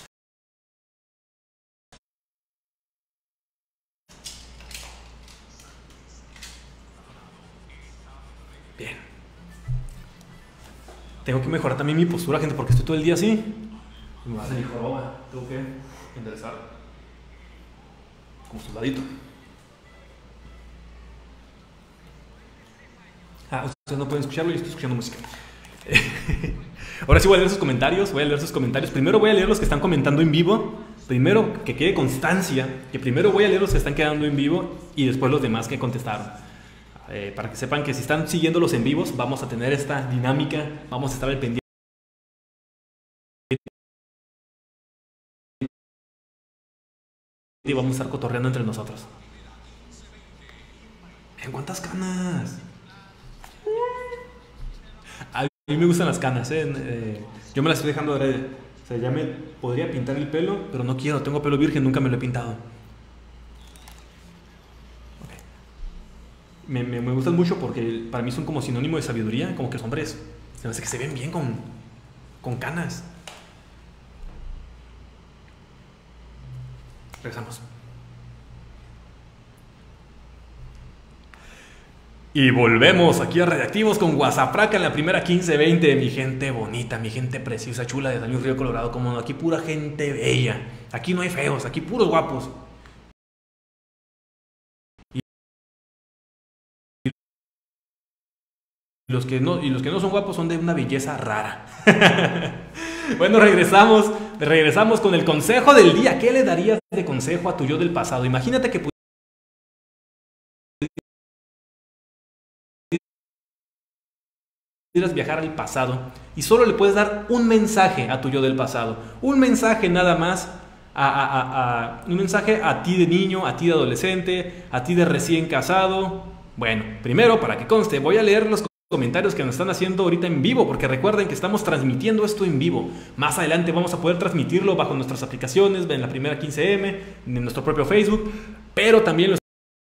Tengo que mejorar también mi postura, gente, porque estoy todo el día así. Me va a salir joroba. Tengo que enderezar. Como soldadito. Ustedes no pueden escucharlo, yo estoy escuchando música. Ahora sí voy a leer sus comentarios. Primero voy a leer los que están comentando en vivo. Primero, que quede constancia, que primero voy a leer los que están quedando en vivo y después los demás que contestaron. Para que sepan que si están siguiendo los en vivos, vamos a tener esta dinámica, vamos a estar al pendiente. Y vamos a estar cotorreando entre nosotros. Miren cuántas canas. A mí me gustan las canas, yo me las estoy dejando adrede. O sea, ya me podría pintar el pelo, pero no quiero, tengo pelo virgen, nunca me lo he pintado. Okay. Me gustan mucho porque para mí son como sinónimo de sabiduría, como que los hombres se me hace que se ven bien con canas. Regresamos. Y volvemos aquí a Radiactivos con Guasapraca en la primera 15-20. Mi gente bonita, mi gente preciosa, chula de San Luis Río Colorado. Como no, aquí pura gente bella. Aquí no hay feos, aquí puros guapos. Y los que no son guapos son de una belleza rara. Bueno, regresamos con el consejo del día. ¿Qué le darías de consejo a tu yo del pasado? Imagínate que pudieras viajar al pasado y solo le puedes dar un mensaje a tu yo del pasado. Un mensaje nada más, un mensaje a ti de niño, a ti de adolescente, a ti de recién casado. Bueno, primero, para que conste, voy a leer los comentarios que nos están haciendo ahorita en vivo, porque recuerden que estamos transmitiendo esto en vivo. Más adelante vamos a poder transmitirlo bajo nuestras aplicaciones, en la primera 15M, en nuestro propio Facebook, pero también lo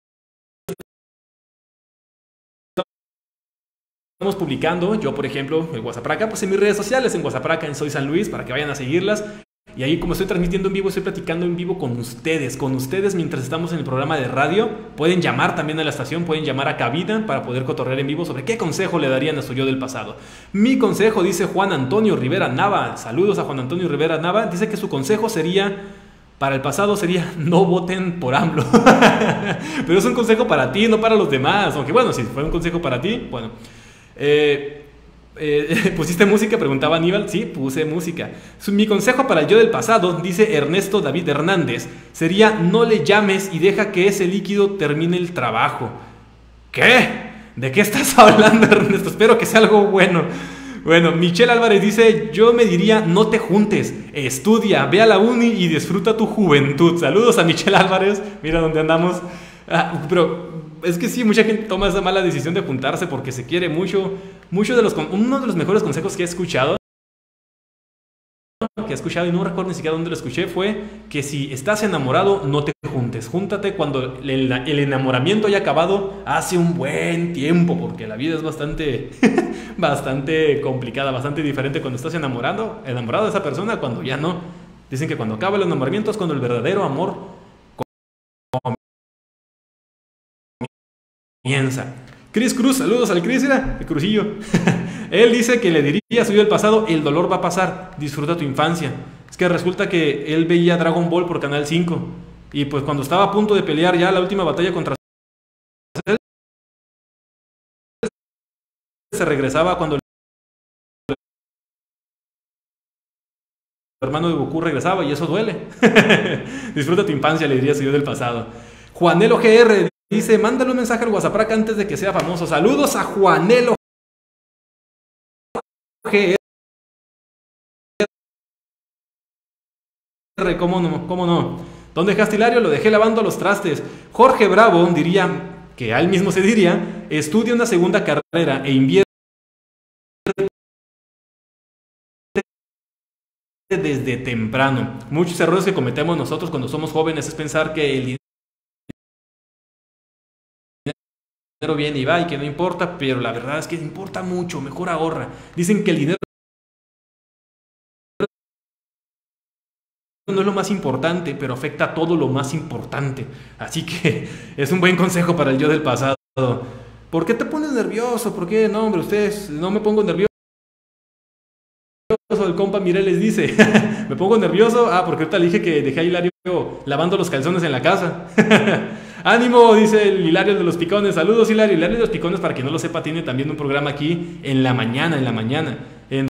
estamos publicando, yo por ejemplo, en Guasapraca, pues en mis redes sociales, en Guasapraca, en Soy San Luis, para que vayan a seguirlas. Y ahí, como estoy transmitiendo en vivo, estoy platicando en vivo con ustedes mientras estamos en el programa de radio. Pueden llamar también a la estación, pueden llamar a cabina para poder cotorrear en vivo sobre qué consejo le darían a su yo del pasado. Mi consejo, dice Juan Antonio Rivera Nava, saludos a Juan Antonio Rivera Nava, dice que su consejo sería, para el pasado sería, no voten por AMLO. Pero es un consejo para ti, no para los demás. Aunque bueno, si fue un consejo para ti, bueno. ¿Pusiste música? Preguntaba Aníbal. Sí, puse música. Mi consejo para el yo del pasado, dice Ernesto David Hernández, sería no le llames y deja que ese líquido termine el trabajo. ¿Qué? ¿De qué estás hablando, Ernesto? Espero que sea algo bueno. Bueno, Michelle Álvarez dice, yo me diría no te juntes, estudia, ve a la uni y disfruta tu juventud. Saludos a Michelle Álvarez, mira dónde andamos. Pero es que sí, mucha gente toma esa mala decisión de juntarse porque se quiere mucho. Uno de los mejores consejos que he escuchado y no recuerdo ni siquiera dónde lo escuché, fue que si estás enamorado, no te juntes. Júntate cuando el enamoramiento haya acabado hace un buen tiempo, porque la vida es bastante, bastante complicada, bastante diferente cuando estás enamorado de esa persona, cuando ya no. Dicen que cuando acaba el enamoramiento es cuando el verdadero amor comienza. Chris Cruz, saludos al Chris, el Cruzillo. Él dice que le diría a su yo del pasado, el dolor va a pasar, disfruta tu infancia. Es que resulta que él veía Dragon Ball por Canal 5 y pues cuando estaba a punto de pelear ya la última batalla contra él, se regresaba cuando el hermano de Goku regresaba y eso duele. Disfruta tu infancia, le diría a su yo del pasado. Juanelo GR dice, mándale un mensaje al Guasapraca antes de que sea famoso. Saludos a Juanelo GR. ¿Cómo no? ¿Dónde dejaste Hilario? Lo dejé lavando los trastes. Jorge Bravo diría, que a él mismo se diría, estudia una segunda carrera e invierte desde temprano. Muchos errores que cometemos nosotros cuando somos jóvenes es pensar que el dinero viene y va y que no importa, pero la verdad es que importa mucho, mejor ahorra. Dicen que el dinero no es lo más importante, pero afecta a todo lo más importante. Así que es un buen consejo para el yo del pasado. ¿Por qué te pones nervioso? ¿Por qué? No, hombre, ustedes, no me pongo nervioso. el compa Mireles dice, me pongo nervioso, porque ahorita le dije que dejé a Hilario lavando los calzones en la casa. Ánimo, dice el Hilario de los Picones. Saludos, Hilario. Hilario de los Picones, para quien no lo sepa, tiene también un programa aquí en la mañana, en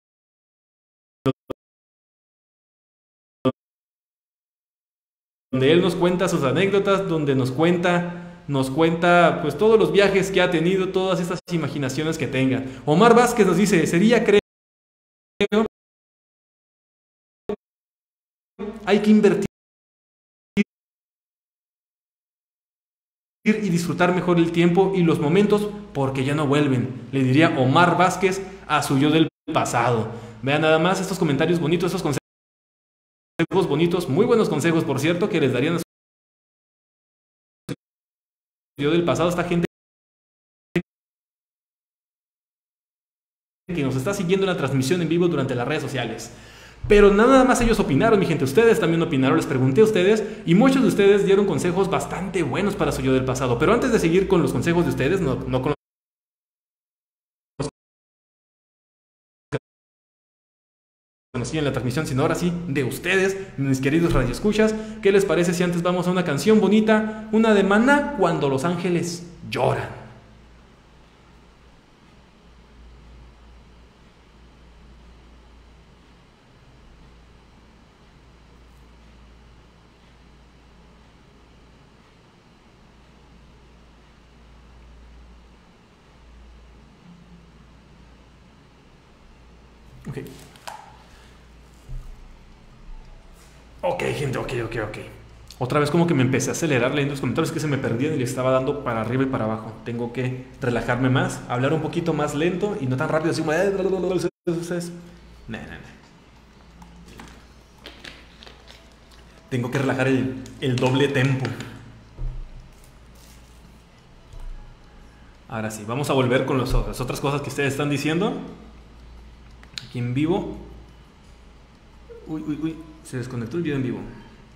donde él nos cuenta sus anécdotas, donde nos cuenta pues todos los viajes que ha tenido, todas estas imaginaciones que tenga. Omar Vázquez nos dice, sería, creo, hay que invertir y disfrutar mejor el tiempo y los momentos porque ya no vuelven, le diría Omar Vázquez a su yo del pasado. Vean nada más estos comentarios bonitos, estos consejos bonitos, muy buenos consejos, por cierto, que les darían a su yo del pasado, esta gente que nos está siguiendo en la transmisión en vivo durante las redes sociales. Pero nada más ellos opinaron, mi gente, ustedes también opinaron, les pregunté a ustedes y muchos de ustedes dieron consejos bastante buenos para su yo del pasado. Pero antes de seguir con los consejos de ustedes, no con los que nos siguen en la transmisión, sino ahora sí de ustedes, mis queridos radioescuchas, ¿qué les parece si antes vamos a una canción bonita, una de Maná, Cuando los ángeles lloran? Ok, gente, ok. Otra vez como que me empecé a acelerar leyendo los comentarios que se me perdían y le estaba dando para arriba y para abajo. Tengo que relajarme más, hablar un poquito más lento y no tan rápido así como... Tengo que relajar el doble tempo. Ahora sí, vamos a volver con las otras cosas que ustedes están diciendo. Aquí en vivo. Uy, se desconectó el video en vivo.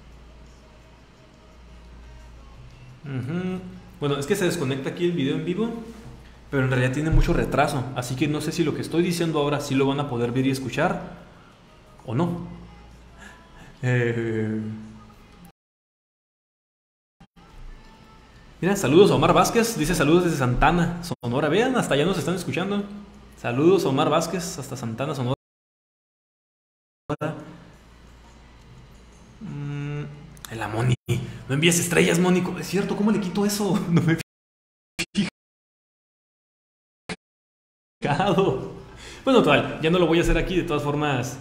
Bueno, es que se desconecta aquí el video en vivo, pero en realidad tiene mucho retraso, así que no sé si lo que estoy diciendo ahora sí lo van a poder ver y escuchar o no. Mira, saludos a Omar Vázquez, dice saludos desde Santana, Sonora. Vean, hasta allá nos están escuchando. Saludos a Omar Vázquez, hasta Santana, Sonora. La Moni, no envíes estrellas, Moni. Es cierto, ¿cómo le quito eso? No me he fijado. Bueno, total, ya no lo voy a hacer aquí, de todas formas.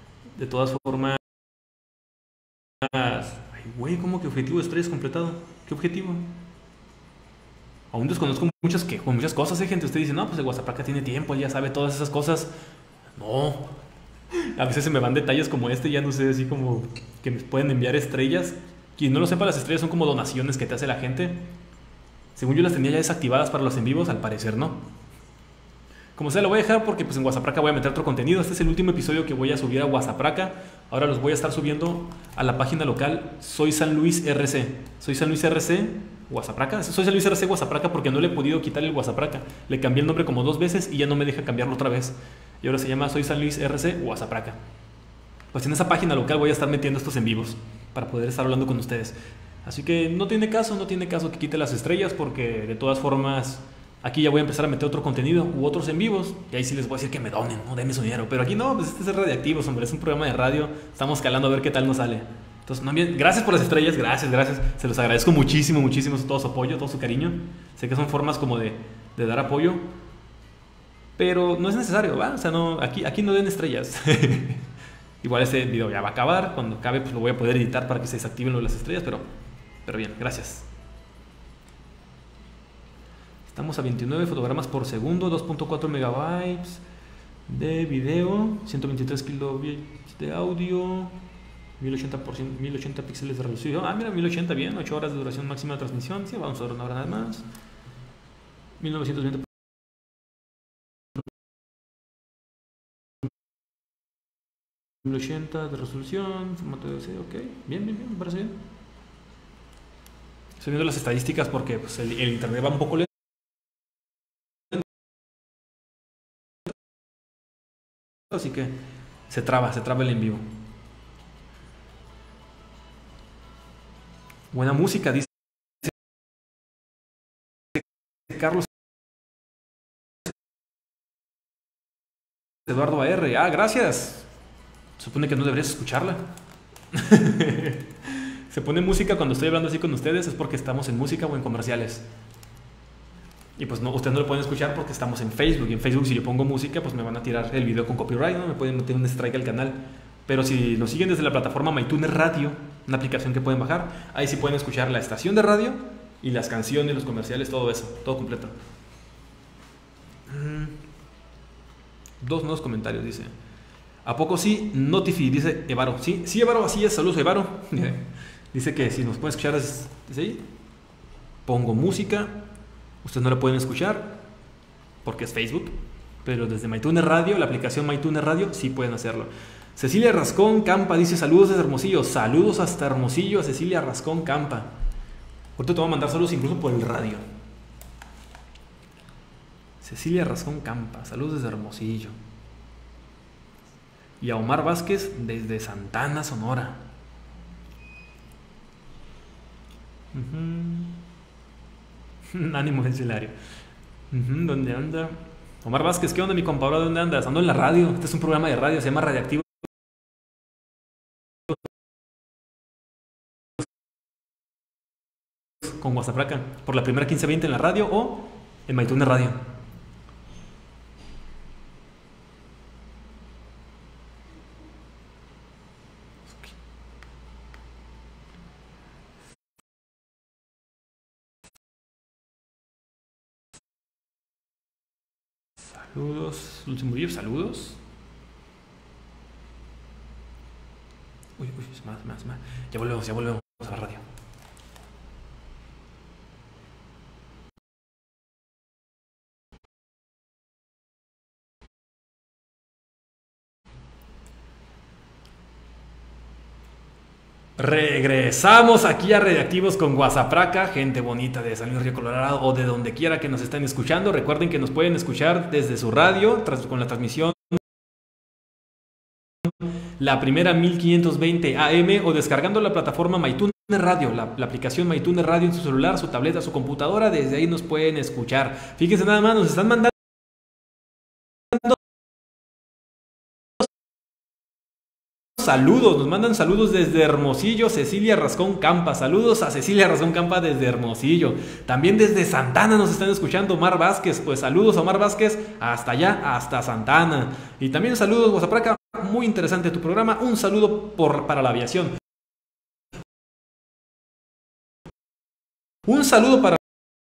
Ay, güey, ¿cómo que objetivo de estrellas completado? ¿Qué objetivo? Aún desconozco muchas cosas, gente. Usted dice, no, pues el WhatsApp tiene tiempo, él ya sabe todas esas cosas. No, a veces se me van detalles como este, ya no sé, así como que me pueden enviar estrellas. Quien no lo sepa, las estrellas son como donaciones que te hace la gente. Según yo las tenía ya desactivadas para los en vivos, al parecer no. Como sea, lo voy a dejar porque pues en WhatsApp voy a meter otro contenido. Este es el último episodio que voy a subir a WhatsApp. Ahora los voy a estar subiendo a la página local Soy San Luis RC. Soy San Luis RC WhatsApp. Soy San Luis RC WhatsApp porque no le he podido quitar el WhatsApp. Le cambié el nombre como 2 veces y ya no me deja cambiarlo otra vez. Y ahora se llama Soy San Luis RC WhatsApp. Pues en esa página local voy a estar metiendo estos en vivos para poder estar hablando con ustedes. Así que no tiene caso que quite las estrellas porque de todas formas aquí ya voy a empezar a meter otro contenido u otros en vivos y ahí sí les voy a decir que me donen, no denme su dinero. Pero aquí no, pues este es Radiactivos, hombre, es un programa de radio, estamos calando a ver qué tal nos sale. Entonces, no, bien, gracias por las estrellas, gracias, se los agradezco muchísimo todo su apoyo, todo su cariño. Sé que son formas como de dar apoyo, pero no es necesario, ¿va? O sea, no, aquí no den estrellas. Igual este video ya va a acabar, cuando acabe pues lo voy a poder editar para que se desactiven las estrellas, pero bien, gracias. Estamos a 29 fotogramas por segundo, 2.4 megabytes de video, 123 kilobits de audio, 1080 píxeles de resolución. Mira, 1080, bien, 8 horas de duración máxima de transmisión. Sí, vamos a ver una hora nada más. 1920 1080 de resolución, formato de DC, ok, bien, me parece bien. Estoy viendo las estadísticas porque pues, el internet va un poco lento. Así que Se traba el en vivo. Buena música, dice Carlos Eduardo AR. Ah, gracias. Supone que no deberías escucharla. Se pone música cuando estoy hablando así con ustedes, es porque estamos en música o en comerciales. Y pues no, ustedes no lo pueden escuchar porque estamos en Facebook. Y en Facebook, si yo pongo música, pues me van a tirar el video con copyright, ¿no? Me pueden meter un strike al canal. Pero si nos siguen desde la plataforma MyTuner Radio, una aplicación que pueden bajar, ahí sí pueden escuchar la estación de radio y las canciones, los comerciales, todo eso, todo completo. Dos nuevos comentarios, dice. ¿A poco sí? Notifi, dice Evaro. Sí, sí, Evaro, así es. Saludos, Evaro. Dice que si nos pueden escuchar, dice ahí. Pongo música. Ustedes no la pueden escuchar porque es Facebook, pero desde MyTuner Radio, la aplicación MyTuner Radio, sí pueden hacerlo. Cecilia Rascón Campa dice saludos desde Hermosillo. Saludos hasta Hermosillo a Cecilia Rascón Campa. Ahorita te voy a mandar saludos incluso por el radio. Cecilia Rascón Campa, saludos desde Hermosillo. Y a Omar Vázquez desde Santana, Sonora. Ánimo Cencilario. ¿Dónde anda? Omar Vázquez, ¿qué onda, mi compadre? ¿Dónde andas? Ando en la radio. Este es un programa de radio, se llama Radiactivo. Con Guasapraca. Por la primera 1520 en la radio o en MyTuner Radio. Saludos, Dulce Murillo, saludos. Uy, más. Ya volvemos a la radio. Regresamos aquí a Radioactivos con Guasapraca, gente bonita de San Luis Río Colorado o de donde quiera que nos estén escuchando. Recuerden que nos pueden escuchar desde su radio con la transmisión la primera 1520 AM o descargando la plataforma MyTuner Radio, la aplicación MyTuner Radio en su celular, su tableta, su computadora. Desde ahí nos pueden escuchar. Fíjense nada más, nos están mandando saludos, nos mandan saludos desde Hermosillo, Cecilia Rascón Campa. Saludos a Cecilia Rascón Campa desde Hermosillo. También desde Santana nos están escuchando Omar Vázquez. Pues saludos a Omar Vázquez hasta allá, hasta Santana. Y también saludos, Guasapraca. Muy interesante tu programa. Un saludo para la aviación. Un saludo para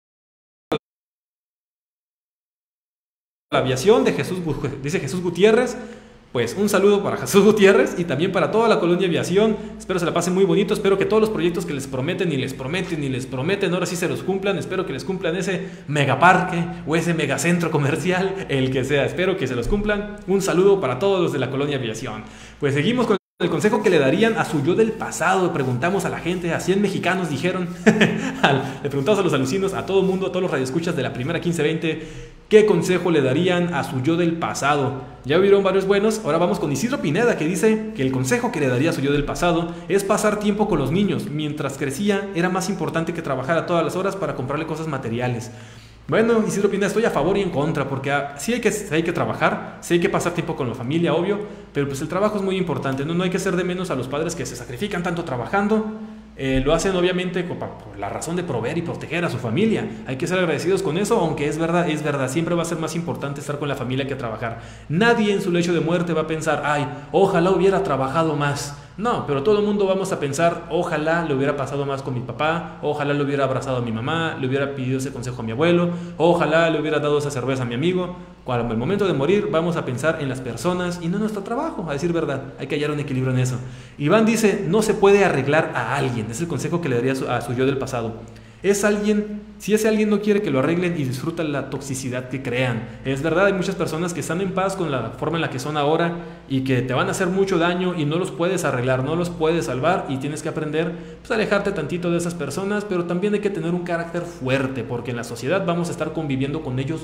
la aviación de Jesús, dice Jesús Gutiérrez. Pues un saludo para Jesús Gutiérrez y también para toda la colonia aviación. Espero se la pasen muy bonito. Espero que todos los proyectos que les prometen, ahora sí se los cumplan. Espero que les cumplan ese megaparque o ese megacentro comercial, el que sea. Espero que se los cumplan. Un saludo para todos los de la colonia aviación. Pues seguimos con el consejo que le darían a su yo del pasado. Le preguntamos a la gente, a 100 mexicanos dijeron, le preguntamos a los alucinos, a todo el mundo, a todos los radioescuchas de la primera 1520, ¿qué consejo le darían a su yo del pasado? Ya vieron varios buenos. Ahora vamos con Isidro Pineda, que dice que el consejo que le daría a su yo del pasado es pasar tiempo con los niños. Mientras crecía era más importante que trabajar a todas las horas para comprarle cosas materiales. Bueno, Isidro Pineda, estoy a favor y en contra, porque sí hay que trabajar, sí hay que pasar tiempo con la familia, obvio, pero pues el trabajo es muy importante, no hay que hacer de menos a los padres que se sacrifican tanto trabajando. Lo hacen obviamente por la razón de proveer y proteger a su familia. Hay que ser agradecidos con eso, aunque es verdad, siempre va a ser más importante estar con la familia que trabajar. Nadie en su lecho de muerte va a pensar, ay, ojalá hubiera trabajado más. No, pero todo el mundo vamos a pensar, ojalá le hubiera pasado más con mi papá, ojalá le hubiera abrazado a mi mamá, le hubiera pedido ese consejo a mi abuelo, ojalá le hubiera dado esa cerveza a mi amigo. Cuando el momento de morir vamos a pensar en las personas y no en nuestro trabajo, a decir verdad. Hay que hallar un equilibrio en eso. Iván dice, no se puede arreglar a alguien. Es el consejo que le daría a su yo del pasado. Si ese alguien no quiere que lo arreglen y disfruta la toxicidad que crean. Es verdad, hay muchas personas que están en paz con la forma en la que son ahora y que te van a hacer mucho daño y no los puedes arreglar, no los puedes salvar y tienes que aprender pues, a alejarte tantito de esas personas, pero también hay que tener un carácter fuerte porque en la sociedad vamos a estar conviviendo con ellos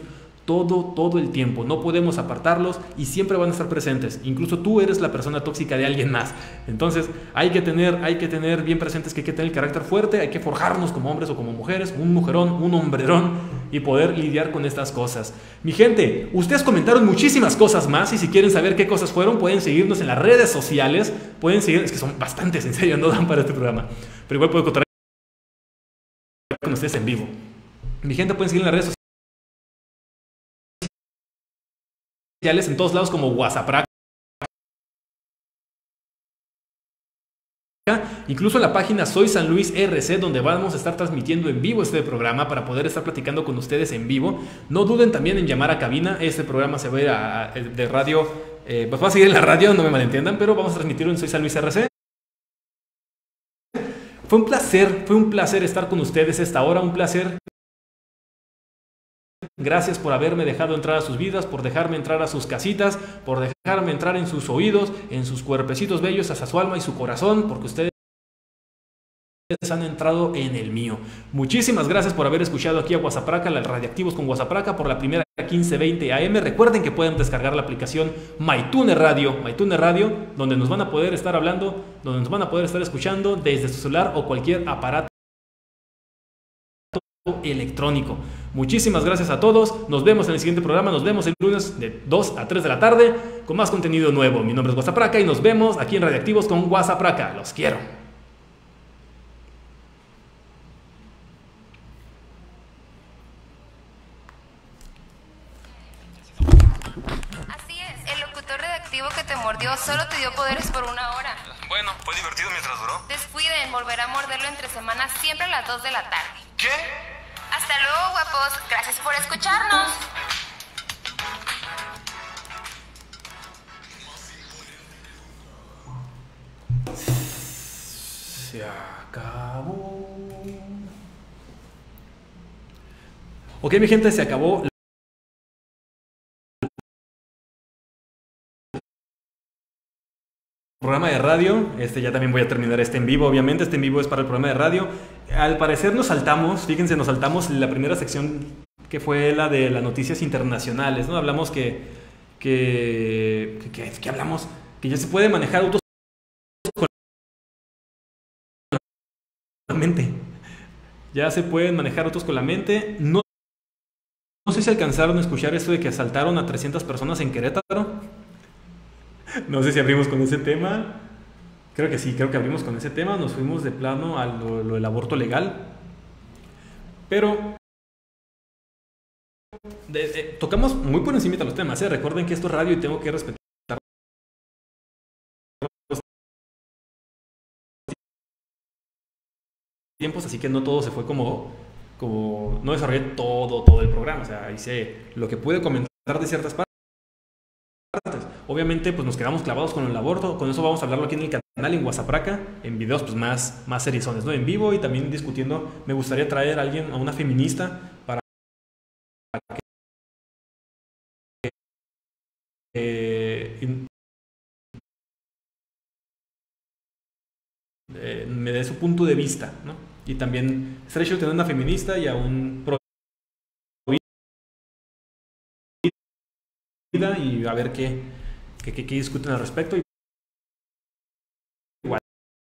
todo el tiempo. No podemos apartarlos y siempre van a estar presentes. Incluso tú eres la persona tóxica de alguien más. Entonces hay que tener bien presentes que hay que tener el carácter fuerte, hay que forjarnos como hombres o como mujeres, un mujerón, un hombrerón, y poder lidiar con estas cosas. Mi gente, ustedes comentaron muchísimas cosas más, y si quieren saber qué cosas fueron, pueden seguirnos en las redes sociales, pueden seguir, es que son bastantes, en serio, no dan para este programa, pero igual puedo contar con ustedes en vivo. Mi gente, pueden seguir en las redes sociales en todos lados como WhatsApp, incluso en la página Soy San Luis RC, donde vamos a estar transmitiendo en vivo este programa para poder estar platicando con ustedes en vivo. No duden también en llamar a cabina. Este programa se va a ir de radio, pues va a seguir en la radio, no me malentiendan, pero vamos a transmitirlo en Soy San Luis RC. Fue un placer estar con ustedes esta hora, un placer. Gracias por haberme dejado entrar a sus vidas, por dejarme entrar a sus casitas, por dejarme entrar en sus oídos, en sus cuerpecitos bellos, hasta su alma y su corazón, porque ustedes han entrado en el mío. Muchísimas gracias por haber escuchado aquí a Guasapraca, las Radiactivos con Guasapraca, por la primera 1520 AM. Recuerden que pueden descargar la aplicación MyTuner Radio, donde nos van a poder estar hablando, donde nos van a poder estar escuchando desde su celular o cualquier aparato electrónico. Muchísimas gracias a todos. Nos vemos en el siguiente programa. Nos vemos el lunes de 2 a 3 de la tarde con más contenido nuevo. Mi nombre es Guasapraca y nos vemos aquí en Radiactivos con Guasapraca. Los quiero. Así es, el locutor radioactivo que te mordió solo te dio poderes por 1 hora. Bueno, fue divertido mientras duró. Descuiden, volverá a morderlo entre semanas, siempre a las 2 de la tarde. ¿Qué? Hasta luego, guapos. Gracias por escucharnos. Se acabó. Ok, mi gente, se acabó el programa de radio. Ya también voy a terminar este en vivo, obviamente. Este en vivo es para el programa de radio. Al parecer nos saltamos la primera sección, que fue la de las noticias internacionales, ¿no? Hablamos que hablamos que ya se puede manejar autos con la mente. Ya se pueden manejar autos con la mente. No sé si alcanzaron a escuchar esto de que asaltaron a 300 personas en Querétaro. No sé si abrimos con ese tema. Creo que sí, creo que abrimos con ese tema. Nos fuimos de plano a lo del aborto legal. Pero tocamos muy por encima de los temas. Recuerden que esto es radio y tengo que respetar los tiempos, así que no todo se fue como no desarrollé todo el programa. O sea, hice lo que pude comentar de ciertas partes. Obviamente pues nos quedamos clavados con el aborto. Con eso vamos a hablarlo aquí en el canal, en Guasapraca, en videos pues más seriones, ¿no? En vivo, y también discutiendo. Me gustaría traer a una feminista para que me dé su punto de vista, ¿no? Y también estaría chido tener una feminista y a un pro vida, y a ver qué discuten al respecto. Igual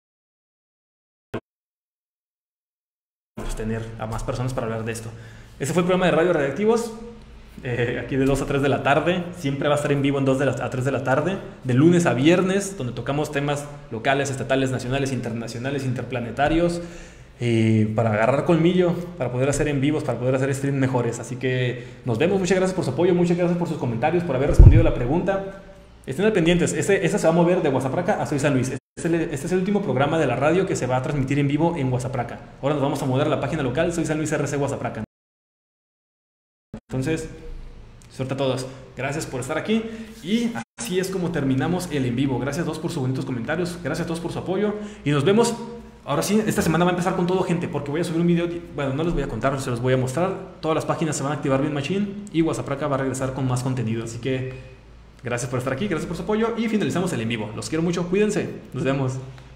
pues tener a más personas para hablar de esto. Ese fue el programa de Radio Radiactivos, aquí de 2 a 3 de la tarde. Siempre va a estar en vivo en 2 a 3 de la tarde, de lunes a viernes, donde tocamos temas locales, estatales, nacionales, internacionales, interplanetarios, para agarrar colmillo, para poder hacer en vivos, para poder hacer streams mejores. Así que nos vemos. Muchas gracias por su apoyo, muchas gracias por sus comentarios, por haber respondido la pregunta. Estén al pendientes. Esta se va a mover de Guasapraca a Soy San Luis. Este es el último programa de la radio que se va a transmitir en vivo en Guasapraca. Ahora nos vamos a mudar a la página local Soy San Luis RC Guasapraca. Entonces, suerte a todos. Gracias por estar aquí. Y así es como terminamos el en vivo. Gracias a todos por sus bonitos comentarios. Gracias a todos por su apoyo. Y nos vemos. Ahora sí, esta semana va a empezar con todo, gente, porque voy a subir un video. Bueno, no les voy a contar, se los voy a mostrar. Todas las páginas se van a activar bien machine y Guasapraca va a regresar con más contenido. Así que gracias por estar aquí, gracias por su apoyo y finalizamos el en vivo. Los quiero mucho, cuídense. Nos vemos.